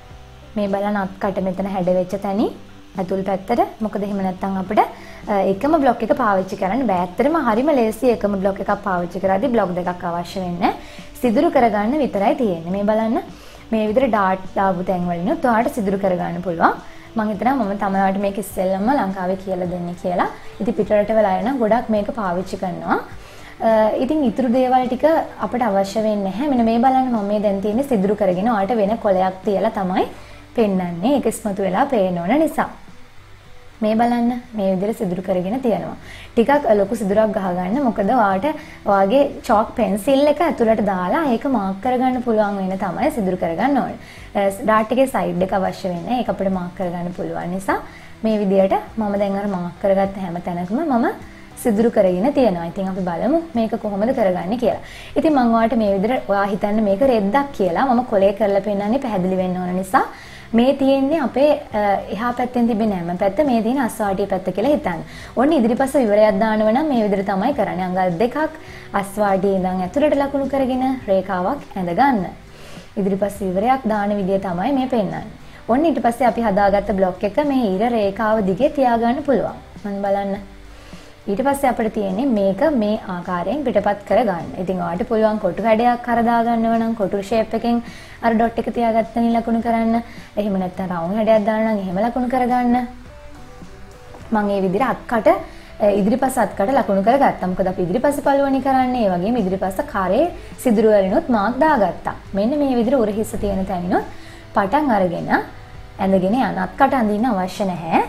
S1: මේ බලන අත්කට මෙතන හැඩ වෙච්ච තැනින් අතුල් පැත්තට. මොකද එහෙම නැත්නම් අපිට එකම බ්ලොක් එක පාවිච්චි කරන්න බෑ. ඇත්තටම හරිම ලේසි එකම බ්ලොක් එකක් පාවිච්චි කරද්දී බ්ලොක් දෙකක් අවශ්‍ය වෙන්නේ. සිදුරු කරගන්න විතරයි තියෙන්නේ. මේ බලන්න මේ විදිහට ඩාට් දාපු තැන් වලිනුත් ඔයාලට සිදුරු කරගන්න පුළුවන්. මම හිතනවා මම තමයි ඔයාලට මේක ඉස්සෙල්ලම ලංකාවේ කියලා දෙන්නේ කියලා. ඉතින් පිටරට වෙලා යන ගොඩක් මේක පාවිච්චි කරනවා. ඉතින් ඉතුරු දේවල් ටික අපිට අවශ්‍ය වෙන්නේ නැහැ. මෙන්න මේ බලන්න මම මේ දැන් තියෙන්නේ සිදුරු කරගෙන ඔයාලට වෙන කොලයක් තියලා තමයි පෙන්නන්නේ. ඒක ඉස්මතු වෙලා පේන්න ඕන නිසා. මේ බලන්න මේ විදිහට සිදුරු කරගෙන තියනවා. ටිකක් ලොකු සිදුරක් ගහ ගන්න. මොකද ඔයාලට ඔයාගේ චොක් පෙන්සිල් එක ඇතුළට දාලා ඒක මාක් කරගන්න පුළුවන් වෙන තමයි සිදුරු කරගන්න ඕනේ. ඩාට් එකේ සයිඩ් එක අවශ්‍ය වෙන්නේ. ඒක අපිට මාක් කරගන්න පුළුවන් නිසා මේ විදිහට මම දැන් අර මාක් කරගත්ත හැම තැනකම මම සිදුරු කරගෙන තියනවා. ඉතින් අපි බලමු මේක කොහොමද කරගන්නේ කියලා. ඉතින් මම ඔයාලට මේ විදිහට ඔයා හිතන්න මේක රෙද්දක් කියලා මම කොලේ කරලා පෙන්නන්නේ පැහැදිලි වෙන්න ඕන නිසා මේ තියෙන්නේ අපේ එහා පැත්තෙන් තිබෙන හැම පැත්ත මේ තියෙන අස්වාටිය පැත්ත කියලා හිතන්න. ඔන්න ඉදිරිපස විවරයක් දානව නම් මේ විදිහට තමයි කරන්නේ. අඟල් දෙකක් අස්වාටියේ ඉඳන් ඇතුළට ලකුණු කරගෙන රේඛාවක් ඇඳ ගන්න. ඉදිරිපස විවරයක් දාන විදිය තමයි මේ පෙන්නන්නේ. ඔන්න ඊට පස්සේ අපි හදාගත්ත බ්ලොක් එක මේ ඊර රේඛාව දිගේ තියාගන්න පුළුවන්. මම බලන්න. ඊට පස්සේ අපිට තියෙන්නේ මේක මේ ආකාරයෙන් පිටපත් කරගන්න. ඉතින් ඔයාලට පුළුවන් කොටු හැඩයක් කර දා ගන්නව නම් කොටු ෂේප් එකෙන් අර ඩොට් එක තියාගත්තනේ ලකුණු කරන්න. එහෙම නැත්නම් රවුන්ඩ් හැඩයක් දාන්න නම් එහෙම ලකුණු කරගන්න. මම මේ විදිහට අත්කට ඉදිරිපස අත්කට ලකුණු කරගත්තා. මොකද අපි ඉදිරිපස පළුවණි කරන්නේ. ඒ වගේම ඉදිරිපස කාරේ සිදුරු වලිනුත් මාක් දාගත්තා. මෙන්න මේ විදිහට උරහිස්ස තියෙන තැනිනුත් පටන් අරගෙන ඇඳගෙන යන අත්කට අඳින්න අවශ්‍ය නැහැ.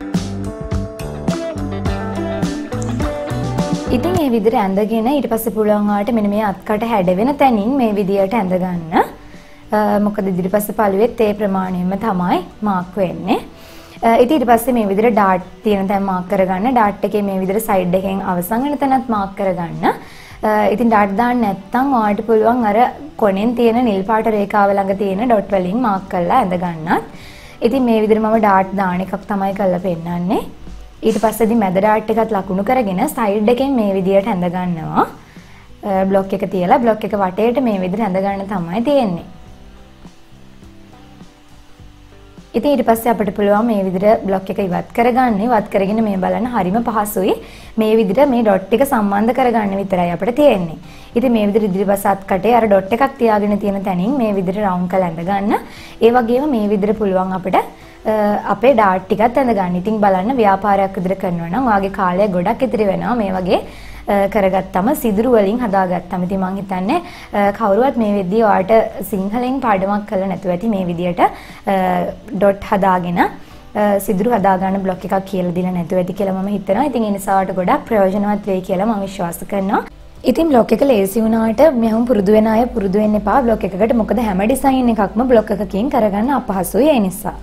S1: ඉතින් මේ විදිහට ඇඳගෙන ඊට පස්සේ පුළුවන් ආට මෙන්න මේ අත්කට හැඩ වෙන තැනින් මේ විදිහට ඇඳ ගන්න. මොකද ඉදිරිපස්ස පළුවෙත් ඒ ප්‍රමාණයෙන්ම තමයි මාක් වෙන්නේ. ඉතින් ඊට පස්සේ මේ විදිහට ඩාට් තියෙන තැන මාක් කරගන්න. ඩාට් එකේ මේ විදිහට සයිඩ් එකෙන් අවසන් වෙන තැනත් මාක් කරගන්න. ඉතින් ඩාට් දාන්න නැත්නම් ඔයාලට පුළුවන් අර කොනෙන් තියෙන නිල් පාට රේඛාව ළඟ තියෙන ඩොට් වලින් මාක් කරලා ඇඳ ගන්නත්. ඉතින් මේ විදිහට මම ඩාට් දාන එකක් තමයි කරලා පෙන්නන්නේ. ඊට පස්සේදී මැද ඩාට් එකත් ලකුණු කරගෙන සයිඩ් එකෙන් මේ විදිහට ඇඳ ගන්නවා. බ්ලොක් එක තියලා බ්ලොක් එක වටේට මේ විදිහට ඇඳ ගන්න තමයි තියෙන්නේ. ඉතින් ඊට පස්සේ අපිට පුළුවන් මේ විදිහට බ්ලොක් එක ඉවත් කරගන්න. ඉවත් කරගෙන මේ බලන්න හරිම පහසුයි. මේ විදිහට මේ ඩොට් එක සම්බන්ධ කරගන්න විතරයි අපිට තියෙන්නේ. ඉතින් මේ විදිහට ඉදිරිපස අත්කටේ අර ඩොට් එකක් තියාගෙන තියෙන තැනින් මේ විදිහට රවුන්ඩ් කරලා ඇඳ ගන්න. ඒ වගේම මේ විදිහට පුළුවන් අපිට අපේ ඩාට් ටිකත් ඇඳ ගන්න. ඉතින් බලන්න ව්‍යාපාරයක් විතර කරනවා නම් ඔයාගේ කාලය ගොඩක් ඉතිරි වෙනවා මේ වගේ කරගත්තම සිදුරු වලින් හදාගත්තම. ඉතින් මම හිතන්නේ කවුරුවත් මේ වෙද්දී ඔයාලට සිංහලෙන් පාඩමක් කරලා නැතුව ඇති මේ විදියට ඩොට් හදාගෙන සිදුරු හදාගන්න බ්ලොක් එකක් කියලා දීලා නැතුව ඇති කියලා මම හිතනවා. ඉතින් ඒ නිසා ඔයාලට ගොඩක් ප්‍රයෝජනවත් වෙයි කියලා මම විශ්වාස කරනවා. ඉතින් බ්ලොක් එක ලේසි වුණාට මෙහුම් පුරුදු වෙන අය පුරුදු වෙන්න එපා බ්ලොක් එකකට. මොකද හැම ඩිසයින් එකක්ම බ්ලොක් එකකින් කරගන්න අපහසුයි ඒ නිසා.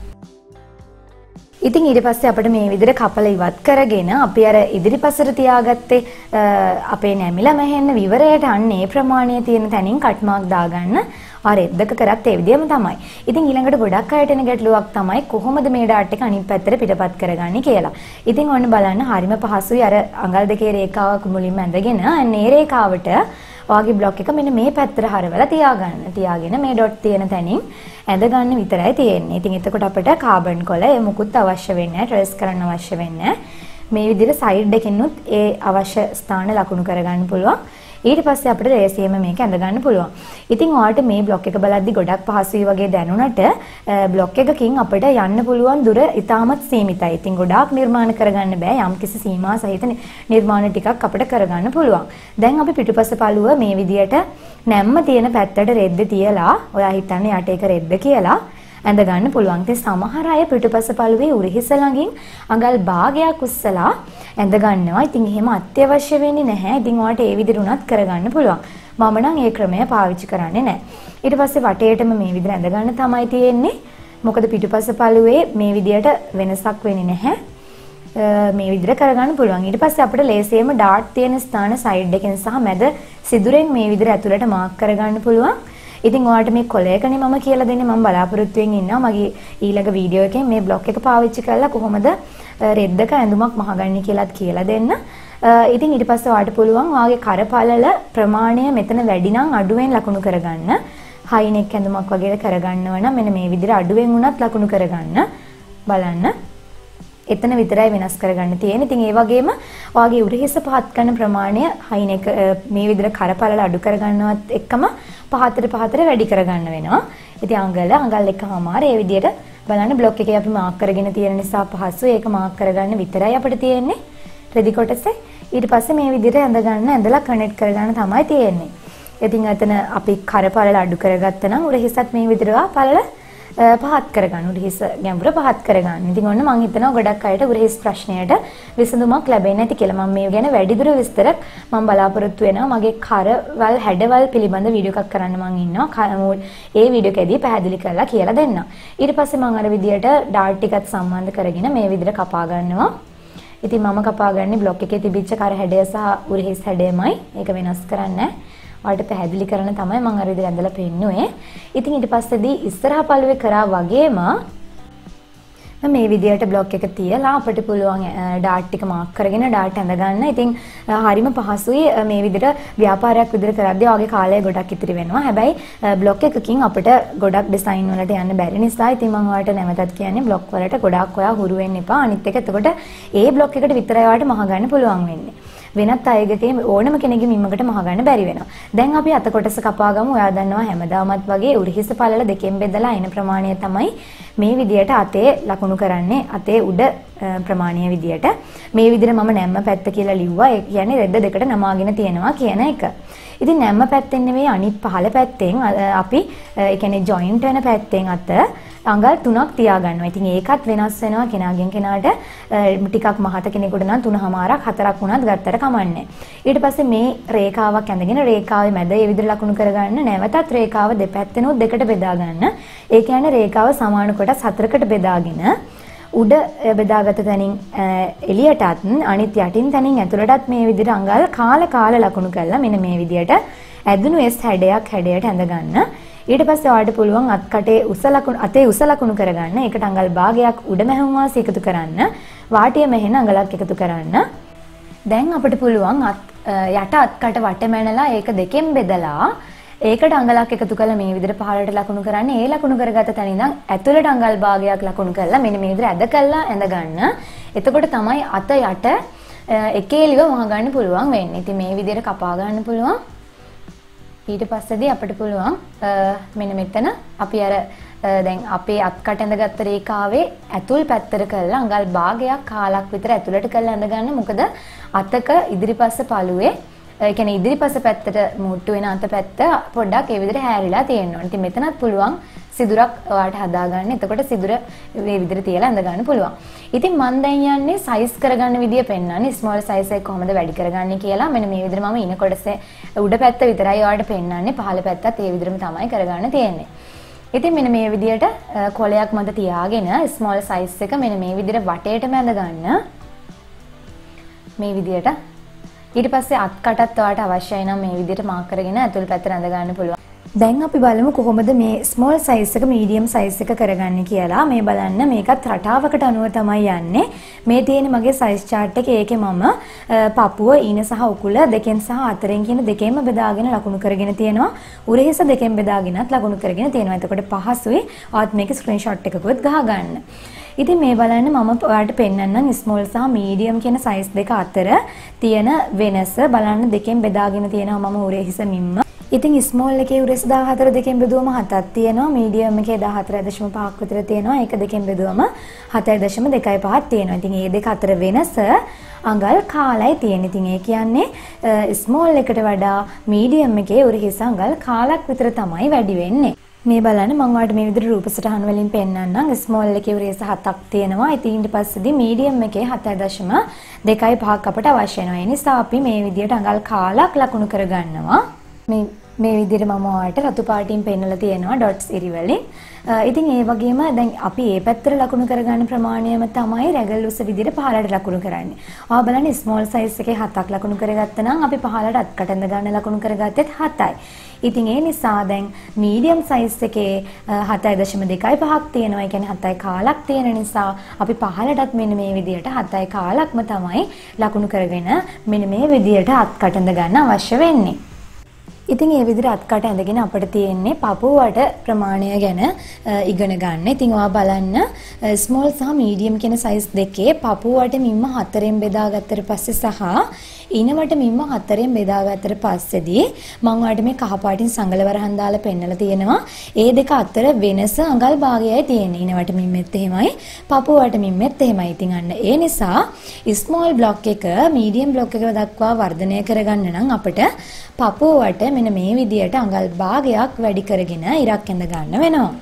S1: ඉතින් ඊට පස්සේ අපිට මේ විදිහට කපල ඉවත් කරගෙන අපි අර ඉදිරිපසට තියාගත්තේ අපේ නැමිලා මහෙන්න විවරයට අන්න ඒ ප්‍රමාණය තියෙන තැනින් කට් මාක් දාගන්න. ආ රෙද්දක කරත් ඒ විදිහම තමයි. ඉතින් ඊළඟට ගොඩක් අයට එන ගැටලුවක් තමයි කොහොමද මේ ඩාට් එක අනිත් පැත්තට පිටපත් කරගන්නේ කියලා. ඉතින් ඔන්න බලන්න හරිම පහසුයි. අර අඟල් දෙකේ රේඛාවක් මුලින්ම ඇඳගෙන අන්නේ රේඛාවට ඔයාගේ බ්ලොක් එක මෙන්න මේ පැත්තට හරවලා තියාගන්න. තියාගෙන මේ ඩොට් තියෙන තැනින් ඇඳ ගන්න විතරයි තියෙන්නේ. ඉතින් එතකොට අපිට කාබන් කොළ ඒ මුකුත් අවශ්‍ය වෙන්නේ නැහැ. ට්‍රේස් කරන්න අවශ්‍ය වෙන්නේ නැහැ. මේ විදිහට සයිඩ් එකෙන්නුත් ඒ අවශ්‍ය ස්ථාන ලකුණු කරගන්න පුළුවන්. ඊට පස්සේ අපිට ලේසියෙන්ම මේක ඇඳ ගන්න පුළුවන්. ඉතින් ඔයාලට මේ බ්ලොක් එක බලද්දි ගොඩක් පහසුයි වගේ දැනුණට බ්ලොක් එකකින් අපිට යන්න පුළුවන් දුර ඉතාමත් සීමිතයි. ඉතින් ගොඩාක් නිර්මාණ කරගන්න බෑ. යම්කිසි සීමා සහිත නිර්මාණ ටිකක් අපිට කරගන්න පුළුවන්. දැන් අපි පිටුපස පළුව මේ විදියට නැම්ම තියෙන පැත්තට රෙද්ද තියලා ඔයා හිතන්නේ යට එක රෙද්ද කියලා ඇඳ ගන්න පුළුවන්. ඉතින් සමහර අය පිටුපස පළුවේ උරහිස ළඟින් අඟල් භාගයක් උස්සලා ඇඳ ගන්නවා. ඉතින් එහෙම අත්‍යවශ්‍ය වෙන්නේ නැහැ. ඉතින් ඔයාලට ඒ විදිහට උනත් කරගන්න පුළුවන්. මම නම් ඒ ක්‍රමය පාවිච්චි කරන්නේ නැහැ. ඊට පස්සේ වටේටම මේ විදිහට ඇඳ ගන්න තමයි තියෙන්නේ. මොකද පිටුපස පළුවේ මේ විදිහට වෙනසක් වෙන්නේ නැහැ. මේ විදිහට කරගන්න පුළුවන්. ඊට පස්සේ අපිට ලේසියෙන්ම ඩාට් තියෙන ස්ථාන සයිඩ් එකෙන් සහ මැද සිදුරෙන් මේ විදිහට ඇතුළට මාක් කරගන්න පුළුවන්. ඉතින් ඔයාලට මේ කොලයකනේ මම කියලා දෙන්නේ. මම බලාපොරොත්තු වෙමින් ඉන්නවා මගේ ඊළඟ වීඩියෝ එකෙන් මේ බ්ලොක් එක පාවිච්චි කරලා කොහොමද රෙද්දක ඇඳුමක් මහගන්නේ කියලාත් කියලා දෙන්න. ඉතින් ඊට පස්සේ ඔයාලට පුළුවන් ඔයාගේ කරපළල ප්‍රමාණය මෙතන වැඩි නම් අඩුවෙන් ලකුණු කරගන්න. හයි නෙක් ඇඳුමක් වගේ කරගන්නව නම් මෙන්න මේ විදිහට අඩුවෙන් උනත් ලකුණු කරගන්න. බලන්න. එතන විතරයි වෙනස් කරගන්න තියෙන්නේ. ඉතින් ඒ වගේම ඔයාගේ උරහිස පහත් කරන ප්‍රමාණය හයි නෙක් මේ විදිහට කරපළල අඩු කරගන්නවත් එක්කම පහතට පහතට වැඩි කරගන්න වෙනවා. ඉතින් අඟල අඟල් එකමාර ඒ විදිහට බලන්න බ්ලොක් එකේ අපි මාක් කරගෙන තියෙන නිසා පහසු ඒක මාක් කරගන්න විතරයි අපිට තියෙන්නේ රෙදි කොටසේ. ඊට පස්සේ මේ විදිහට ඇඳ ගන්න ඇඳලා කනෙක්ට් කරගන්න තමයි තියෙන්නේ. ඉතින් අතන අපි කරපළල අඩු කරගත්තා නම් උරහිසත් මේ විදිහට පළල පහත් කරගන්න. උරහිස ගැඹුර පහත් කරගන්න. ඉතින් ඔන්න මම හිතනවා ගොඩක් අයට උරහිස් ප්‍රශ්නයට විසඳුමක් ලැබෙන්නේ නැති කියලා. මම මේ ගැන වැඩිදුර විස්තර මම බලාපොරොත්තු වෙනවා. මගේ කරවල් හැඩවල් පිළිබඳ වීඩියෝ එකක් කරන්න මම ඉන්නවා. ඒ වීඩියෝ එකේදී පැහැදිලි කරලා කියලා දෙන්නම්. ඊට පස්සේ මම අර විදියට ඩාට් ටිකත් සම්බන්ධ කරගෙන මේ විදිහට කපා ගන්නවා. ඉතින් මම කපාගන්නේ බ්ලොක් එකේ තිබිච්ච කර හැඩය සහ උරහිස් හැඩයමයි. ඒක වෙනස් කරන්නේ නැහැ. ඔයාලට පැහැදිලි කරන තමයි මම අර විදිහට ඇඳලා පෙන්නුවේ. ඉතින් ඊට පස්සේදී ඉස්සරහා පළුවේ කරා වගේම මම මේ විදිහට බ්ලොක් එක තියලා අපිට පුළුවන් ඩාට් ටික මාක් කරගෙන ඩාට් ඇඳ ගන්න. ඉතින් හරිම පහසුයි මේ විදිහට ව්‍යාපාරයක් විදිහට කරද්දී ඔයගේ කාලය ගොඩක් ඉතිරි වෙනවා. හැබැයි බ්ලොක් එකකින් අපිට ගොඩක් ඩිසයින් වලට යන්න බැරි නිසා ඉතින් මම ඔයාලට නැවතත් කියන්නේ බ්ලොක් වලට ගොඩක් ඔයා හුරු වෙන්න එපා. අනිත් එක එතකොට ඒ බ්ලොක් එකට විතරයි ඔයාලට මහ ගන්න පුළුවන් වෙන්නේ. වෙනත් අයගේ ඕනම කෙනෙක්ගේ මිම්මකට මහ ගන්න බැරි වෙනවා. දැන් අපි අත කොටස කපා ගමු. ඔයා දන්නවා හැමදාමත් වගේ උරහිස පළල දෙකෙන් බෙදලා එන ප්‍රමාණය තමයි මේ විදියට අතේ ලකුණු කරන්නේ. අතේ උඩ ප්‍රමාණය විදියට. මේ විදිහට මම නැම්ම පැත්ත කියලා ලිව්වා. ඒ කියන්නේ රෙද්ද දෙකට නමාගෙන තියෙනවා කියන එක. ඉතින් නැම්ම පැත්තෙන් නෙවෙයි අනිත් පහළ පැත්තෙන් අපි ඒ කියන්නේ ජොයින්ට් වෙන පැත්තෙන් අත අඟල් තුනක් තියාගන්නවා. ඉතින් ඒකත් වෙනස් වෙනවා කෙනාගෙන් කෙනාට. ටිකක් මහත කෙනෙකුට නම් තුනමාරක් හතරක් වුණත් ගත්තට කමන්නේ. ඊට පස්සේ මේ රේඛාවක් ඇඳගෙන රේඛාවේ මැද මේ විදිහට ලකුණු කරගන්න. නැවතත් රේඛාව දෙපැත්තෙනුත් දෙකට බෙදා ගන්න. ඒ කියන්නේ රේඛාව සමාන කොටස් හතරකට බෙදාගෙන උඩ බෙදාගත තැනින් එළියටත් අනිත් යටින් තැනින් ඇතුළටත් මේ විදිහට අඟල් කාල කාල ලකුණු කරලා මෙන්න මේ විදිහට ඇදුණු S හැඩයක් හැඩයට ඇඳ ගන්න. ඊට පස්සේ ඔයාලට පුළුවන් අත් කටේ උස ලකුණු අතේ උස ලකුණු කරගන්න. ඒකට අඟල් භාගයක් උඩ මැහුම් වාසි එකතු කරන්න. වාටිය මෙහෙන අඟලක් එකතු කරන්න. දැන් අපිට පුළුවන් අත් යට අත් කට වටේ මැනලා ඒක දෙකෙන් බෙදලා ඒකට අඟලක් එකතු කරලා මේ විදිහට පහළට ලකුණු කරන්න. ඒ ලකුණු කරගත තැන ඉඳන් ඇතුළට අඟල් භාගයක් ලකුණු කරලා මෙන්න මේ විදිහට ඇද කරලා ඇඳ ගන්න. එතකොට තමයි අත යට එකේලිව වහ ගන්න පුළුවන් වෙන්නේ. ඉතින් මේ විදිහට කපා ගන්න පුළුවන්. ඊට පස්සේදී අපිට පුළුවන් මෙන්න මෙතන අපි අර දැන් අපේ අත්කට ඇඳගත්ත රේඛාවේ ඇතුල් පැත්තට කරලා අඟල් භාගයක් කාලක් විතර ඇතුළට කරලා ඇඳ ගන්න. මොකද අතක ඉදිරිපස්ස පළුවේ ඒ කියන්නේ ඉදිරිපස්ස පැත්තට මුට්ටු වෙන අත පැත්ත පොඩ්ඩක් ඒ විදිහට හැරිලා තියෙනවා. ඉතින් මෙතනත් පුළුවන් සිදුරක් ඔයාලට හදාගන්න. එතකොට සිදුර මේ විදිහට තියලා ඇඳ ගන්න පුළුවන්. ඉතින් මම දැන් යන්නේ සයිස් කරගන්න විදිය පෙන්නන්නේ. ස්මෝල් සයිස් එක කොහොමද වැඩි කරගන්නේ කියලා. මෙන්න මේ විදිහට මම ඉන කොටසේ උඩ පැත්ත විතරයි ඔයාලට පෙන්නන්නේ. පහළ පැත්තත් ඒ විදිහටම තමයි කරගන්න තියෙන්නේ. ඉතින් මෙන්න මේ විදිහට කොලයක් මත තියාගෙන ස්මෝල් සයිස් එක මෙන්න මේ විදිහට වටේටම ඇඳ ගන්න. මේ විදිහට. ඊට පස්සේ අත් කටත් ඔයාලට අවශ්‍යයි නම් මේ විදිහට මාක් කරගෙන ඇතුල් පැත්තට ඇඳ ගන්න පුළුවන්. දැන් අපි බලමු කොහොමද මේ ස්මෝල් සයිස් එක මීඩියම් සයිස් එක කරගන්නේ කියලා. මේ බලන්න මේකත් රටාවකට අනුව තමයි යන්නේ. මේ තියෙන මගේ සයිස් chart එකේ ඒකේ මම පපුව ඊන සහ උකුල දෙකෙන් සහ අතරෙන් කියන දෙකෙන්ම බෙදාගෙන ලකුණු කරගෙන තියෙනවා. උරහිස දෙකෙන් බෙදාගෙනත් ලකුණු කරගෙන තියෙනවා. එතකොට පහසුයි. ඔයත් මේකේ ස්ක්‍රීන්ෂොට් එකකුත් ගහ ගන්න. ඉතින් මේ බලන්න මම ඔයාලට පෙන්නන්නම් ස්මෝල් සහ මීඩියම් කියන සයිස් දෙක අතර තියෙන වෙනස. බලන්න දෙකෙන් බෙදාගෙන තියෙනවා මම උරහිස මිම්ම. ඉතින් ස්මෝල් එකේ උරහිස දාහතර දෙකෙන් බෙදුවම හතක් තියෙනවා. මීඩියම් එකේ දාහතර දශම පහක් විතර තියෙනවා. ඒක දෙකෙන් බෙදුවම හතයි දශම දෙකයි පහක් තියෙනවා. ඉතින් මේ දෙක අතර වෙනස අඟල් කාලයි තියෙන. ඉතින් ඒ කියන්නේ ස්මෝල් එකට වඩා මීඩියම් එකේ උරහිස අඟල් කාලක් විතර තමයි වැඩි වෙන්නේ. මේ බලන්න මම ඔයාලට මේ විදිහට රූප සටහන් වලින් පෙන්නන්නම්. ස්මෝල් එකේ උරහිස හතක් තියෙනවා. ඉතින් ඊට පස්සේදී මීඩියම් එකේ හතයි දශම දෙකයි පහක් අපට අවශ්‍ය වෙනවා. ඒ නිසා අපි මේ විදිහට අඟල් කාලක් ලකුණු කරගන්නවා. මේ මේ විදිහට මම ඔයාලට රතු පාටින් පෙන්නලා තියෙනවා ඩොට්ස් ඉරි වලින්. ඉතින් ඒ වගේම දැන් අපි මේ පැත්තට ලකුණු කරගන්න ප්‍රමාණයම තමයි රැගල් උස විදිහට පහළට ලකුණු කරන්නේ. ඔයා බලන්න ස්මෝල් සයිස් එකේ හතක් ලකුණු කරගත්තා නම් අපි පහළට අත්කට ඇඳ ගන්න ලකුණු කරගත්තෙත් හතයි. ඉතින් ඒ නිසා දැන් මීඩියම් සයිස් එකේ හතයි දශම දෙකයි පහක් තියෙනවා. ඒ කියන්නේ හතයි කාලක් තියෙන නිසා අපි පහළටත් මෙන්න මේ විදිහට හතයි කාලක්ම තමයි ලකුණු කරගෙන මෙන්න මේ විදිහට අත්කට ඇඳ ගන්න අවශ්‍ය වෙන්නේ. ඉතින් ඒ විදිහට අත්කට ඇඳගෙන අපිට තියෙන්නේ පපුවට ප්‍රමාණය ගැන ඉගෙන ගන්න. ඉතින් ඔයා බලන්න ස්මෝල් සහ මීඩියම් කියන සයිස් දෙකේ පපුවට මිම්ම හතරෙන් බෙදාගත්තට පස්සේ සහ ඉනවට මිම්ම හතරෙන් බෙදාගත්තට පස්සේදී මම ඔයාලට මේ කහ පාටින් සංගල වරහන් දාලා පෙන්නලා තියෙනවා. ඒ දෙක අතර වෙනස අඟල් භාගයයි තියෙන්නේ. ඉනවට මිම්මෙත් එහෙමයි, පපුවට මිම්මෙත් එහෙමයි. ඉතින් අන්න ඒ නිසා ස්මෝල් බ්ලොක් එක මීඩියම් බ්ලොක් එක දක්වා වර්ධනය කරගන්න නම් අපිට පපුවට මෙන්න මේ විදියට අඟල් භාගයක් වැඩි කරගෙන ඉරක් ඇඳ ගන්න වෙනවා.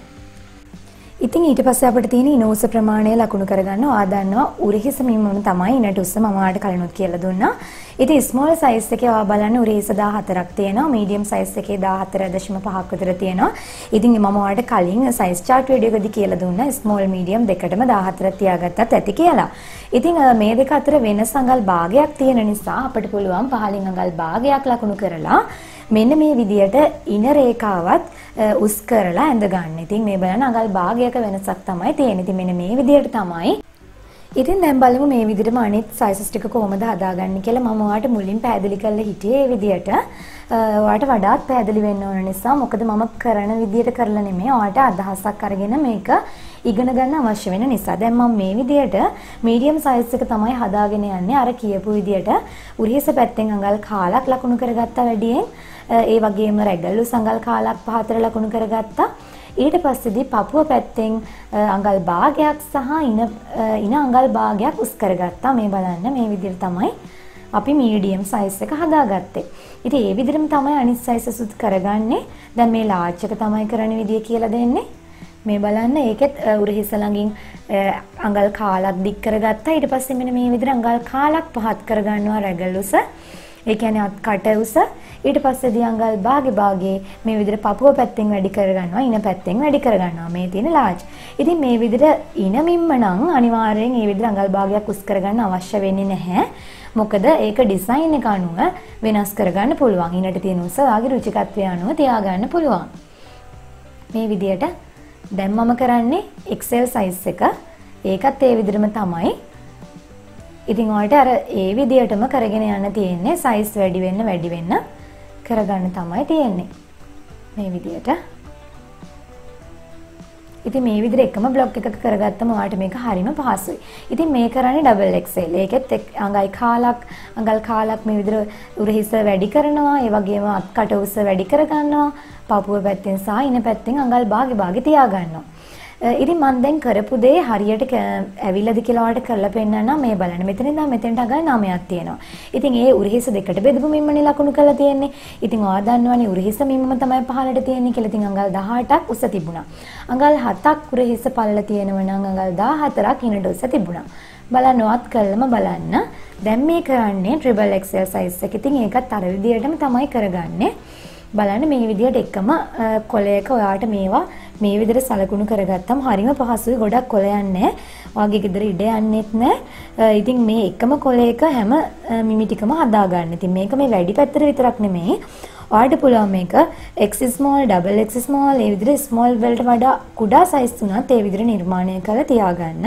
S1: ඉතින් ඊට පස්සේ අපිට තියෙන ඉන උස ප්‍රමාණය ලකුණු කරගන්න ඔයා දන්නවා උරහිස මිම්මම තමයි ඉනට උස මම ඔයාලට කලිනුත් කියලා දුන්නා. ඉතින් ස්මෝල් සයිස් එකේ ඔයා බලන්න උරහිස දාහතරක් තියෙනවා. මීඩියම් සයිස් එකේ දාහතර දශම පහක් විතර තියෙනවා. ඉතින් මම ඔයාලට කලින් සයිස් chart වීඩියෝ එකදී කියලා දුන්නා ස්මෝල් මීඩියම් දෙකටම දාහතරක් තියාගත්තත් ඇති කියලා. ඉතින් මේ දෙක අතර වෙනස අඟල් භාගයක් තියෙන නිසා අපිට පුළුවන් පහලින් අඟල් භාගයක් ලකුණු කරලා මෙන්න මේ විදියට ඉන රේඛාවත් උස් කරලා ඇඳ ගන්න. ඉතින් මේ බලන්න අඟල් භාගයක වෙනසක් තමයි තියෙන්නේ. ඉතින් මෙන්න මේ විදියට තමයි. ඉතින් දැන් බලමු මේ විදිහටම අනිත් සයිසස් ටික කොහොමද හදාගන්නේ කියලා. මම ඔයාලට මුලින් පැහැදිලි කරලා හිටියේ මේ විදියට. ඔයාලට වඩාත් පැහැදිලි වෙන්න ඕන නිසා මොකද මම කරන විදියට කරලා නෙමෙයි ඔයාලට අදහසක් අරගෙන මේක ඉගෙන ගන්න අවශ්‍ය වෙන නිසා. දැන් මම මේ විදියට මීඩියම් සයිස් එක තමයි හදාගෙන යන්නේ. අර කියපු විදියට උරහිස පැත්තෙන් අඟල් කාලක් ලකුණු කරගත්තා වැඩියෙන්. ඒ වගේම රැගල් උස අඟල් කාලක් පහතර ලකුණු කරගත්තා. ඊට පස්සේදී පපුව පැත්තෙන් අඟල් භාගයක් සහ ඉන ඉන අඟල් භාගයක් උස් කරගත්තා. මේ බලන්න මේ විදිහට තමයි අපි මීඩියම් සයිස් එක හදාගත්තේ. ඉතින් මේ විදිහටම තමයි අනිත් සයිසස් උත් කරගන්නේ. දැන් මේ ලාර්ජ් එක තමයි කරන විදිය කියලා දෙන්නේ. මේ බලන්න ඒකෙත් උරහිස ළඟින් අඟල් කාලක් දික් කරගත්තා. ඊට පස්සේ මෙන්න මේ විදිහට අඟල් කාලක් පහත් කරගන්නවා රැගල් උස. ඒ කියන්නේ අත් කට උස. ඊට පස්සේ දී අඟල් භාගේ භාගේ මේ විදිහට පපුව පැත්තෙන් වැඩි කරගන්නවා, ඉන පැත්තෙන් වැඩි කරගන්නවා. මේ තියෙන ලාර්ජ්. ඉතින් මේ විදිහට ඉන මිම්ම නම් අනිවාර්යෙන් මේ විදිහට අඟල් භාගයක් උස් කරගන්න අවශ්‍ය වෙන්නේ නැහැ. මොකද ඒක ඩිසයින් එක අනුව වෙනස් කරගන්න පුළුවන්. ඉනට තියෙන උස ආගේ රුචිකත්වය අනුව තියාගන්න පුළුවන්. මේ විදිහට දැන් මම කරන්නේ එක්ස් එල් සයිස් එක. ඒකත් ඒ විදිහටම තමයි. ඉතින් ඔයාලට අර ඒ විදිහටම කරගෙන යන්න තියෙන්නේ. සයිස් වැඩි වෙන්න වැඩි වෙන්න කරගන්න තමයි තියෙන්නේ. මේ විදිහට. ඉතින් මේ විදිහට එකම බ්ලොක් එකක කරගත්තම ඔයාලට මේක හරිම පහසුයි. ඉතින් මේ කරන්නේ ඩබල් එක්ස් එල්. ඒකෙත් අඟල් කාලක් අඟල් කාලක් මේ විදිහට උරහිස වැඩි කරනවා. ඒ වගේම අත්කට උස වැඩි කරගන්නවා. පපුව පැත්තෙන් සහ ඉන පැත්තෙන් අඟල් භාගේ භාගේ තියා ගන්නවා. ඉතින් මම දැන් කරපු දේ හරියට ඇවිල්ලාද කියලා ඔයාලට කරලා පෙන්නන්න මේ බලන්න. මෙතන ඉඳන් මෙතෙන්ට අඟල් නවයක් තියෙනවා. ඉතින් ඒ උරහිස දෙකට බෙදපු මිම්මනේ ලකුණු කරලා තියෙන්නේ. ඉතින් ඔයා දන්නවනේ උරහිස මිම්මම තමයි පහළට තියෙන්නේ කියලා. ඉතින් අඟල් දහඅටක් උස තිබුණා. අඟල් හතක් උරහිස පළල තියෙනවා නම් අඟල් දහහතරක් ඉනට උස තිබුණා. බලන්න ඔයත් කළම බලන්න. දැන් මේ කරන්නේ ට්‍රිබල් එක්ස් එල් සයිස් එක. ඉතින් ඒකත් අර විදියටම තමයි කරගන්නේ. බලන්න මේ විදියට එකම කොලයක ඔයාට මේවා මේ විදිහට සලකුණු කරගත්තම හරිම පහසුයි. ගොඩක් කොළ යන්නේ. ඔයාගේ ගෙදර ඉඩ යන්නෙත් නැහැ. ඉතින් මේ එකම කොලයක හැම මිමි ටිකම හදා ගන්න. ඉතින් මේක මේ වැඩි පැත්තට විතරක් නෙමෙයි. ඔයාලට පුළුවන් මේක X small, double X small, ඒ විදිහට small වලට වඩා කුඩා size තුනත් ඒ විදිහට නිර්මාණය කරලා තියාගන්න.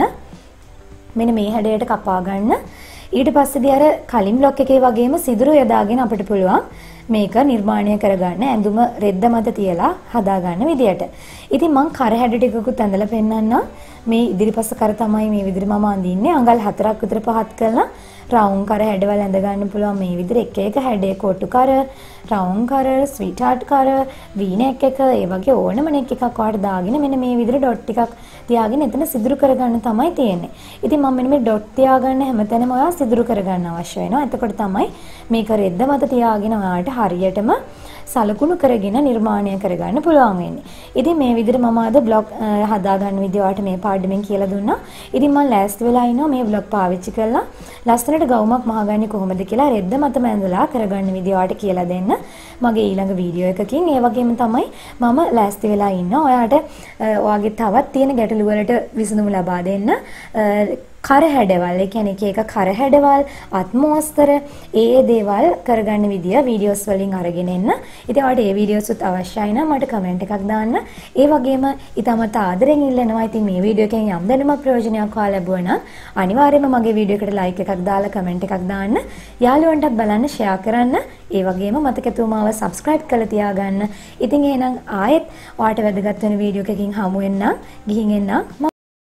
S1: මෙන්න මේ හැඩයට කපා ගන්න. ඊට පස්සේදී අර කලින් බ්ලොක් එකේ වගේම සිදුරු යදාගෙන අපිට පුළුවන් මේක නිර්මාණය කරගන්න ඇඳුම රෙද්ද මත තියලා හදාගන්න විදියට. ඉතින් මං කර හැඩ ටිකකුත් ඇඳලා පෙන්නන්නම්. මේ ඉදිරිපස කර තමයි මේ විදිහට මම අඳින්නේ. අඟල් හතරක් විතර පහත් කරලා රවුම් කර හැඩවල ඇඳ ගන්න පුළුවන් මේ විදිහට එක එක හැඩේ කොටු කර, රවුම් කර, ස්වීට් හાર્ට් කර, වී නෙක් එක, ඒ වගේ ඕනම නෙක් එකක් ඔයාලට දාගෙන මෙන්න මේ විදිහට ඩොට් ටිකක් තියාගෙන එතන සිදුරු කරගන්න තමයි තියෙන්නේ. ඉතින් මම මෙන්න මේ ඩොට් තියාගන්න හැමතැනම ඔයා සිදුරු කරගන්න අවශ්‍ය වෙනවා. එතකොට තමයි මේක රෙද්ද මත තියාගෙන ඔයාලට හරියටම සලකුණු කරගෙන නිර්මාණය කරගන්න පුළුවන් වෙන්නේ. ඉතින් මේ විදිහට මම අද බ්ලොග් හදා ගන්න විදිය ඔයාලට මේ පාඩමෙන් කියලා දුන්නා. ඉතින් මම ලෑස්ති වෙලා ඉනවා මේ බ්ලොග් පාවිච්චි කරලා ලස්සනට ගවුමක් මහගන්නේ කොහොමද කියලා රෙද්ද මතම ඇඳලා කරගන්න විදිය ඔයාලට කියලා දෙන්න. මගේ ඊළඟ වීඩියෝ එකකින් ඒ වගේම තමයි මම ලෑස්ති වෙලා ඉන්නවා. ඔයාලට ඔයාගේ තවත් තියෙන ගැටලු වලට විසඳුම් ලබා දෙන්න. කර හැඩවල්, ඒ කියන්නේ එක එක කර හැඩවල්, අත්මෝස්තර, ඒ ඒ දේවල් කරගන්න විදිය වීඩියෝස් වලින් අරගෙන එන්න. ඉතින් ඔයාලට ඒ වීඩියෝස් උත් අවශ්‍යයි නම් මට කමෙන්ට් එකක් දාන්න. ඒ වගේම ඊටමත් ආදරෙන් ඉල්ලනවා. ඉතින් මේ වීඩියෝ එකෙන් යම් දැනුමක් ප්‍රයෝජනයක් ඔයාලා ලැබුවා නම් අනිවාර්යයෙන්ම මගේ වීඩියෝ එකට ලයික් එකක් දාලා කමෙන්ට් එකක් දාන්න. යාළුවන්ටත් බලන්න ෂෙයා කරන්න. ඒ වගේම මතකතුව මාව subscribe කරලා තියාගන්න. ඉතින් එහෙනම් ආයෙත් ඔයාලට වැදගත් වෙන වීඩියෝ එකකින් හමු වෙන්න. ගිහින් එන්න.